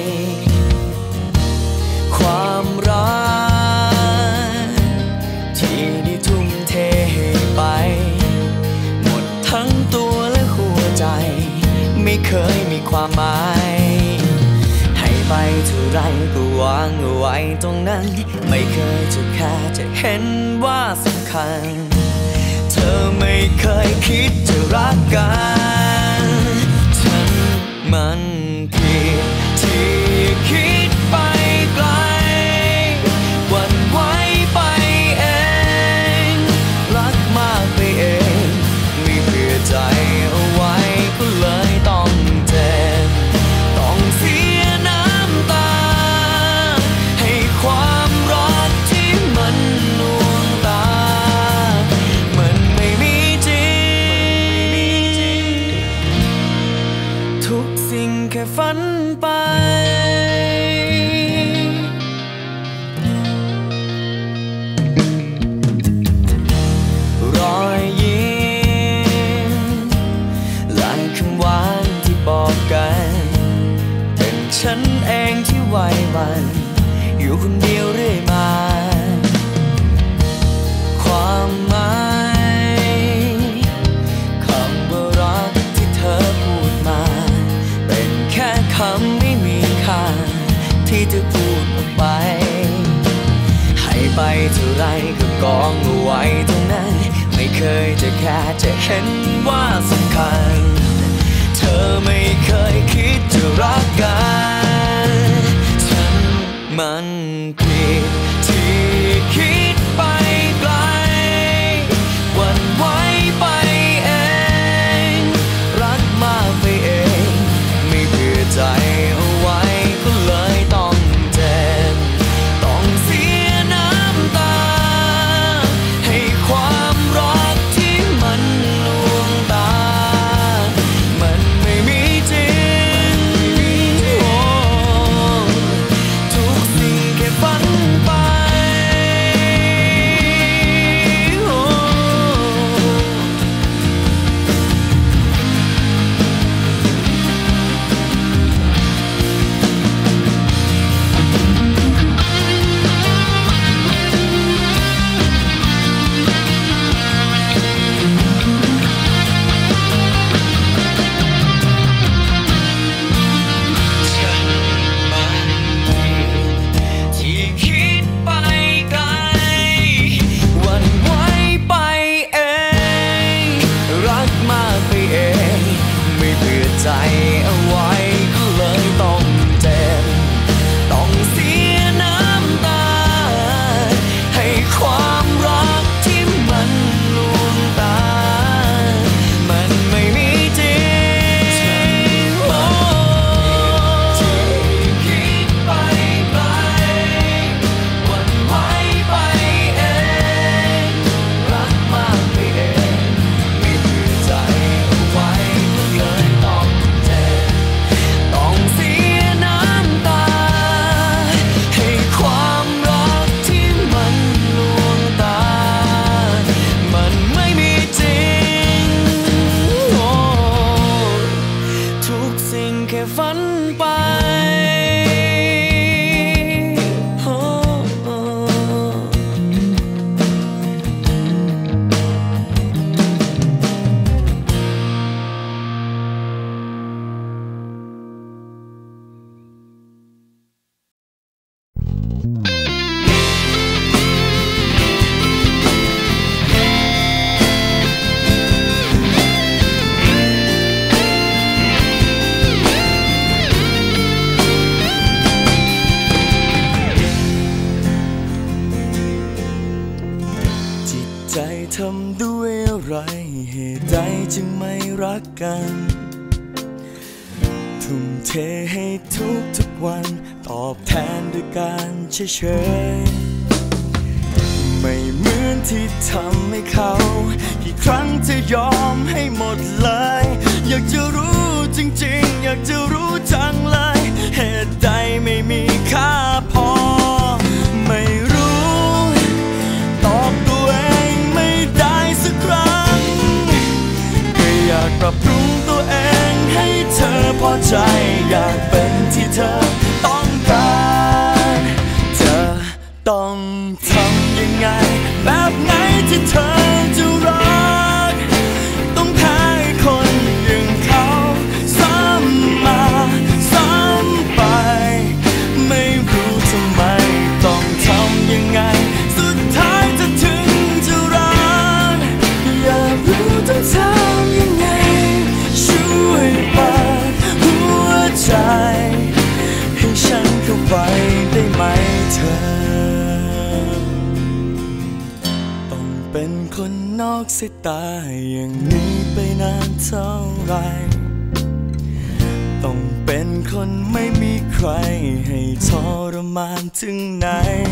ความรักที่ได้ทุ่มเทไปหมดทั้งตัวและหัวใจไม่เคยมีความหมายให้ไปเท่าไรก็วางเอาไว้ตรงนั้นไม่เคยจะแค่จะเห็นว่าสำคัญเธอไม่เคยคิดจะรักกันฉันมันผิดที่คิดไปไกลหวั่นไหวไปเองรักมากไปเองไม่เผื่อใจเอาไว้ก็เลยต้องเจ็บต้องเสียน้ำตาให้ความรักที่มันลวงตาทุกสิ่งแค่ฝันไปรอยยิ้มและคำหวานที่บอกกันเป็นฉันเองที่ไหวหวั่นอยู่คนเดียวเรื่อยมาความหมายคำว่ารักที่เธอพูดมาเป็นแค่คำไม่มีค่าที่เธอพูดออกไปให้ไปเท่าไรก็กองเอาไว้ตรงนั้นไม่เคยจะแค่จะเห็นว่าสำคัญเธอไม่เคยคิดจะรักกันฉันมันผิดที่คิดไปไกลหวั่นไหวไปเองรักมากไปเองไม่เผื่อใจเอาไว้ก็เลยต้องเจ็บต้องเสียน้ำตาให้ความรักที่มันลวงตามันไม่มีจริงอะไรเหตุใดจึงไม่รักกันทุ่มเทให้ทุกทุกวันตอบแทนด้วยการเฉยๆไม่เหมือนที่ทำให้เขากี่ครั้งจะยอมให้หมดเลยอยากจะรู้จริงๆอยากจะรู้จังเลยเหตุใดไม่มีค่าพอไม่รู้ตอบตัวเองไม่ได้สักครั้งก็อยากปรับปรุงตัวเองให้เธอพอใจอยากเป็นที่เธอต้องการเธอต้องทำยังไงแบบไหนที่เธอจะรักต้องแพ้คนอย่างเขาซ้ำมาซ้ำไปไม่รู้ทำไมต้องทำยังไงสุดท้ายจะถึงจะรักอยากรู้ต้องทำยังไงช่วยเปิดหัวใจให้ฉันเข้าไปได้ไหมเธอต้องเป็นคนนอกสายตาอย่างนี้ไปนานเท่าไรต้องเป็นคนไม่มีใครให้ทรมานถึงไหน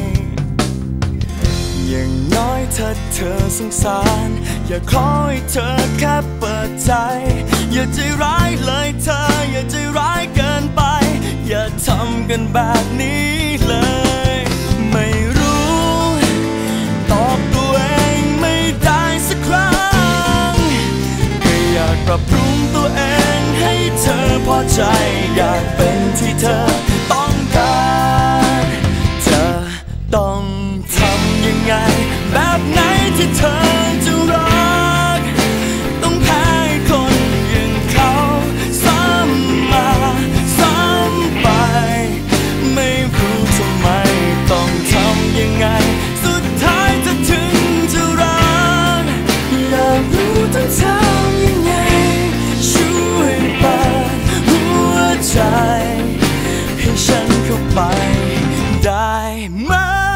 อย่างน้อยถ้าเธอสงสารอยากขอให้เธอแค่เปิดใจอย่าใจร้ายเลยเธออย่าใจร้ายเกินไปอย่าทำกันแบบนี้เลยไม่รู้ตอบตัวเองไม่ได้สักครั้งก็อยากปรับปรุงตัวเองให้เธอพอใจอยากเป็นที่เธอต้องการเธอต้องทำยังไงแบบไหนที่เธอจะรักต้องแพ้คนอย่างเขาซ้ำมาซ้ำไปไม่รู้ทำไมต้องทำยังไงสุดท้ายจะถึงจะรักอยากรู้ต้องทำยังไงช่วยเปิดหัวใจให้ฉันเข้าไปได้ไหม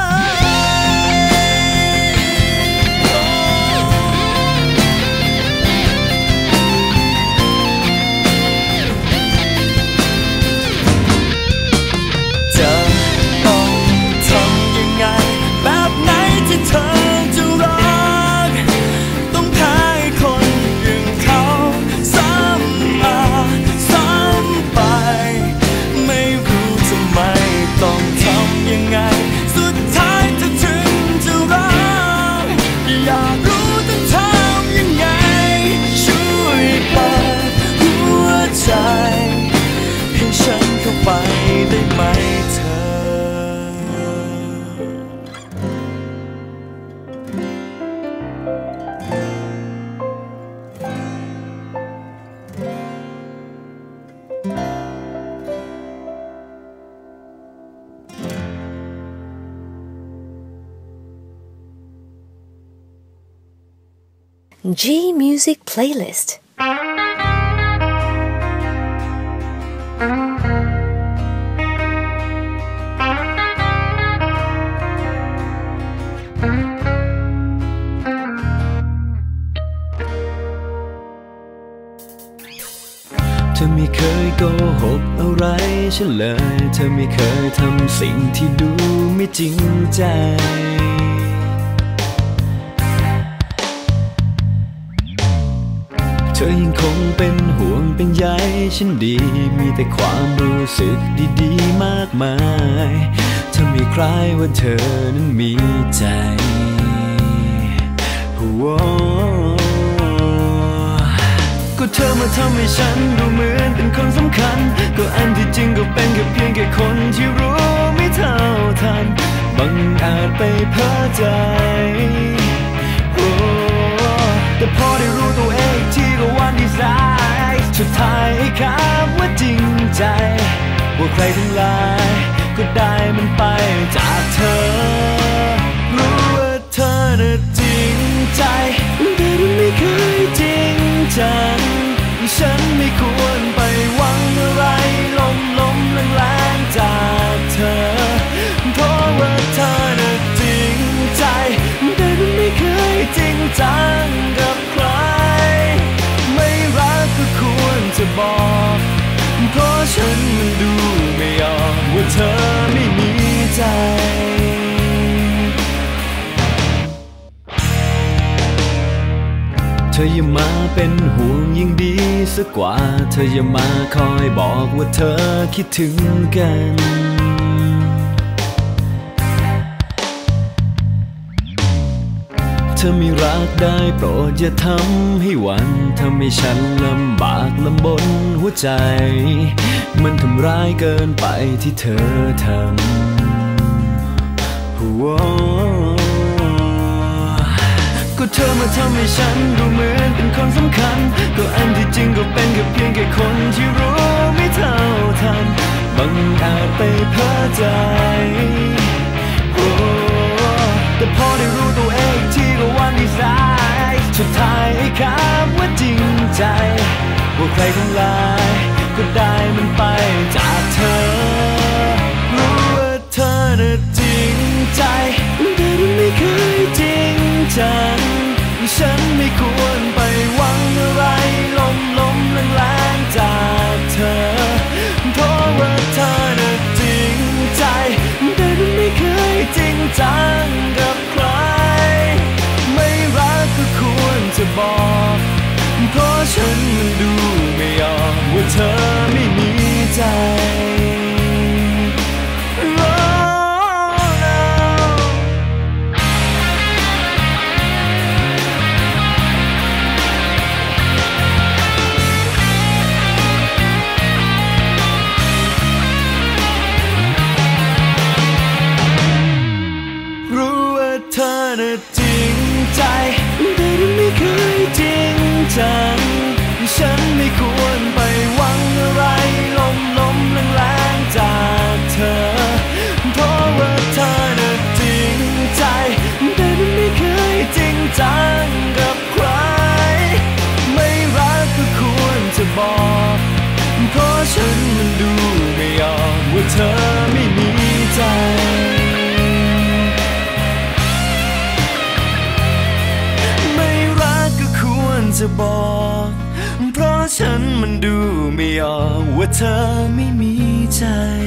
ที่เธอจะรักต้องแพ้คนอย่างเขาซ้ำมาซ้ำไปไม่รู้ทำไมต้องทำยังไงสุดท้ายจะถึงจะรักอยากรู้ต้องทำยังไงช่วยเปิดหัวใจให้ฉันเข้าไปได้ไหมเธอ G Music Playlist เธอไม่เคยโกหกอะไรฉันเลยเธอไม่เคยทำสิ่งที่ดูไม่จริงใจเธอยังคงเป็นห่วงเป็นใยฉันดีมีแต่ความรู้สึกดีๆมากมายเธอไม่คล้ายว่าเธอนั้นมีใจก็เธอมาทำให้ฉันดูเหมือนเป็นคนสำคัญก็อันที่จริงก็เป็นแค่เพียงแค่คนที่รู้ไม่เท่าทันบังอาจไปเพ้อใจแต่พอได้รู้ตัวเองที่ก็วันที่สายสุดท้ายให้คำว่าจริงใจว่าใครทั้งหลายก็ได้มันไปจากเธอรู้ว่าเธอน่ะจริงใจแต่ไม่เคยจริงจังฉันไม่ควรไปหวังอะไรล้มล้มแรงๆจากเธอเพราะว่าเธอน่ะจริงใจแต่ไม่เคยจริงจังกับใครจะบอกเพราะฉันมันดูไม่ออกว่าเธอไม่มีใจเธออย่ามาเป็นห่วงยิ่งดีสักกว่าเธออย่ามาคอยบอกว่าเธอคิดถึงกันเธอไม่รักได้โปรดอย่าทำให้หวั่นทำให้ฉันลำบากลำบนหัวใจมันทำร้ายเกินไปที่เธอทำก็เธอมาทำให้ฉันดูเหมือนเป็นคนสำคัญก็อันที่จริงก็เป็นแค่เพียงแค่คนที่รู้ไม่เท่าทันบังอาจไปเพ้อใจแต่พอได้รู้ตัวเองที่ก็วันที่สายสุดท้ายให้คำว่าจริงใจว่าใครทำลายก็ได้มันไปจากเธอรู้ว่าเธอน่ะจริงใจแต่ไม่เคยจริงจังฉันไม่ควรไปหวังอะไรล้มล้มแรงแรงจากเธอเพราะว่าเธอน่ะจริงใจแต่ไม่เคยจริงจังกับใครไม่รักก็ควรจะบอกเพราะฉันมันดูไม่ออกว่าเธอไม่มีใจฉันไม่ควรไปหวังอะไรล้มล้มแรงแรงจากเธอเพราะว่าเธอน่ะจริงใจแต่ไม่เคยจริงจังกับใครไม่รักก็ควรจะบอกเพราะฉันมันดูไม่ออกว่าเธอไม่มีใจไม่รักก็ควรจะบอกเพราะฉันมันดูไม่ออกว่าเธอไม่มีใจ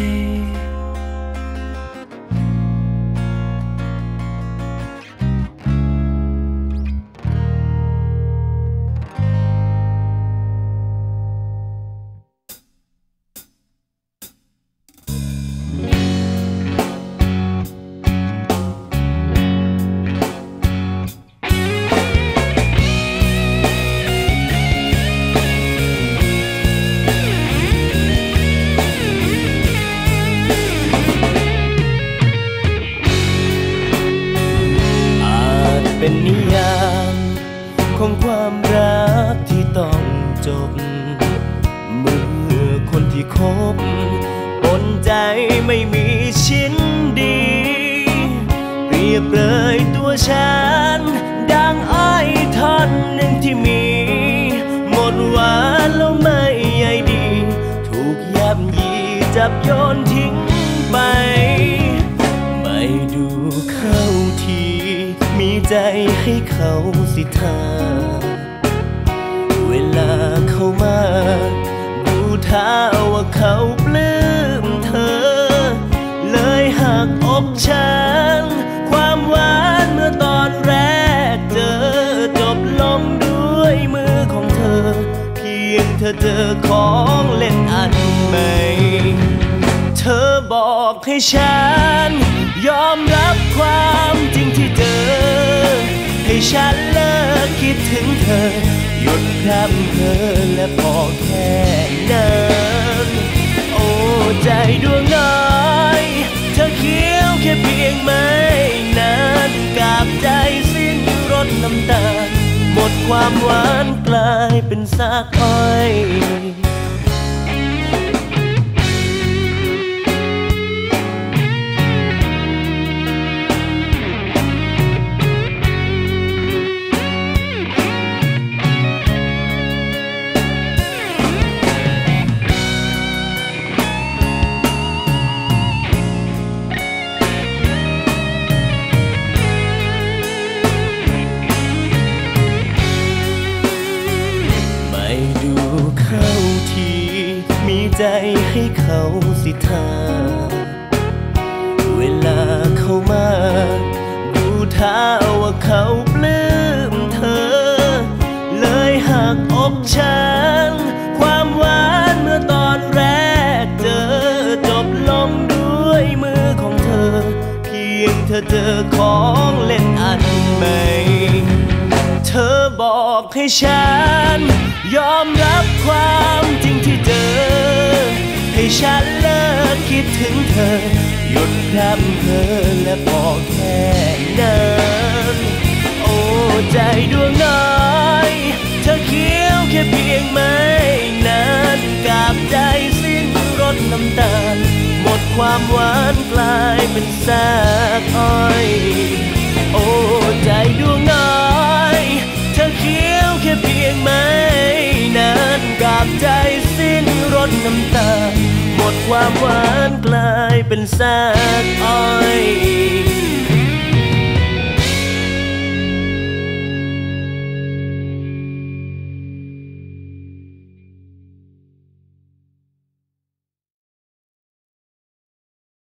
เป็นนิยามของความรักที่ต้องจบเมื่อคนที่คบปนใจไม่มีชิ้นดีเปรียบเลยตัวฉันดังอ้อยท่อนหนึ่งที่มีหมดหวานแล้วไม่ใยดีถูกยับยีจับโยนทิ้งไปไม่ดูเข้าทีมีใจให้เขาสิทาเวลาเขามาดูท่าว่าเขาปลื้มเธอเลยหักอกฉันความหวานเมื่อตอนแรกเจอจบลงด้วยมือของเธอเพียงเธอเจอของเล่นอันใหม่เธอบอกให้ฉันยอมรับความจริงที่เจอให้ฉันเลิกคิดถึงเธอหยุดพร่ำเพ้อและพอแค่นั้นโอ้ใจดวงน้อยเธอเคี้ยวแค่เพียงไม่นานกาบใจสิ้นรสน้ำตาหมดความหวานกลายเป็นซากอ้อยเข้าสิท่าเวลาเข้ามาดูท่าว่าเขาปลื้มเธอเลยหักอกฉันความหวานเมื่อตอนแรกเจอจบลงด้วยมือของเธอเพียงเธอเจอของเล่นอันใหม่เธอบอกให้ฉันยอมรับความจริงที่เจอให้ฉันเลิกคิดถึงเธอหยุดพร่ำเพ้อและพอแค่นั้นโอ้ใจดวงน้อยเธอเคี้ยวแค่เพียงไม่นานกาบใจสิ้นรสน้ำตาลหมดความหวานกลายเป็นซากอ้อยโอ้ใจดวงน้อยเธอเคี้ยวแค่เพียงไม่นานกาบใจสิ้นรสน้ำตาลหมดความหวานกลายเป็นซากอ้อย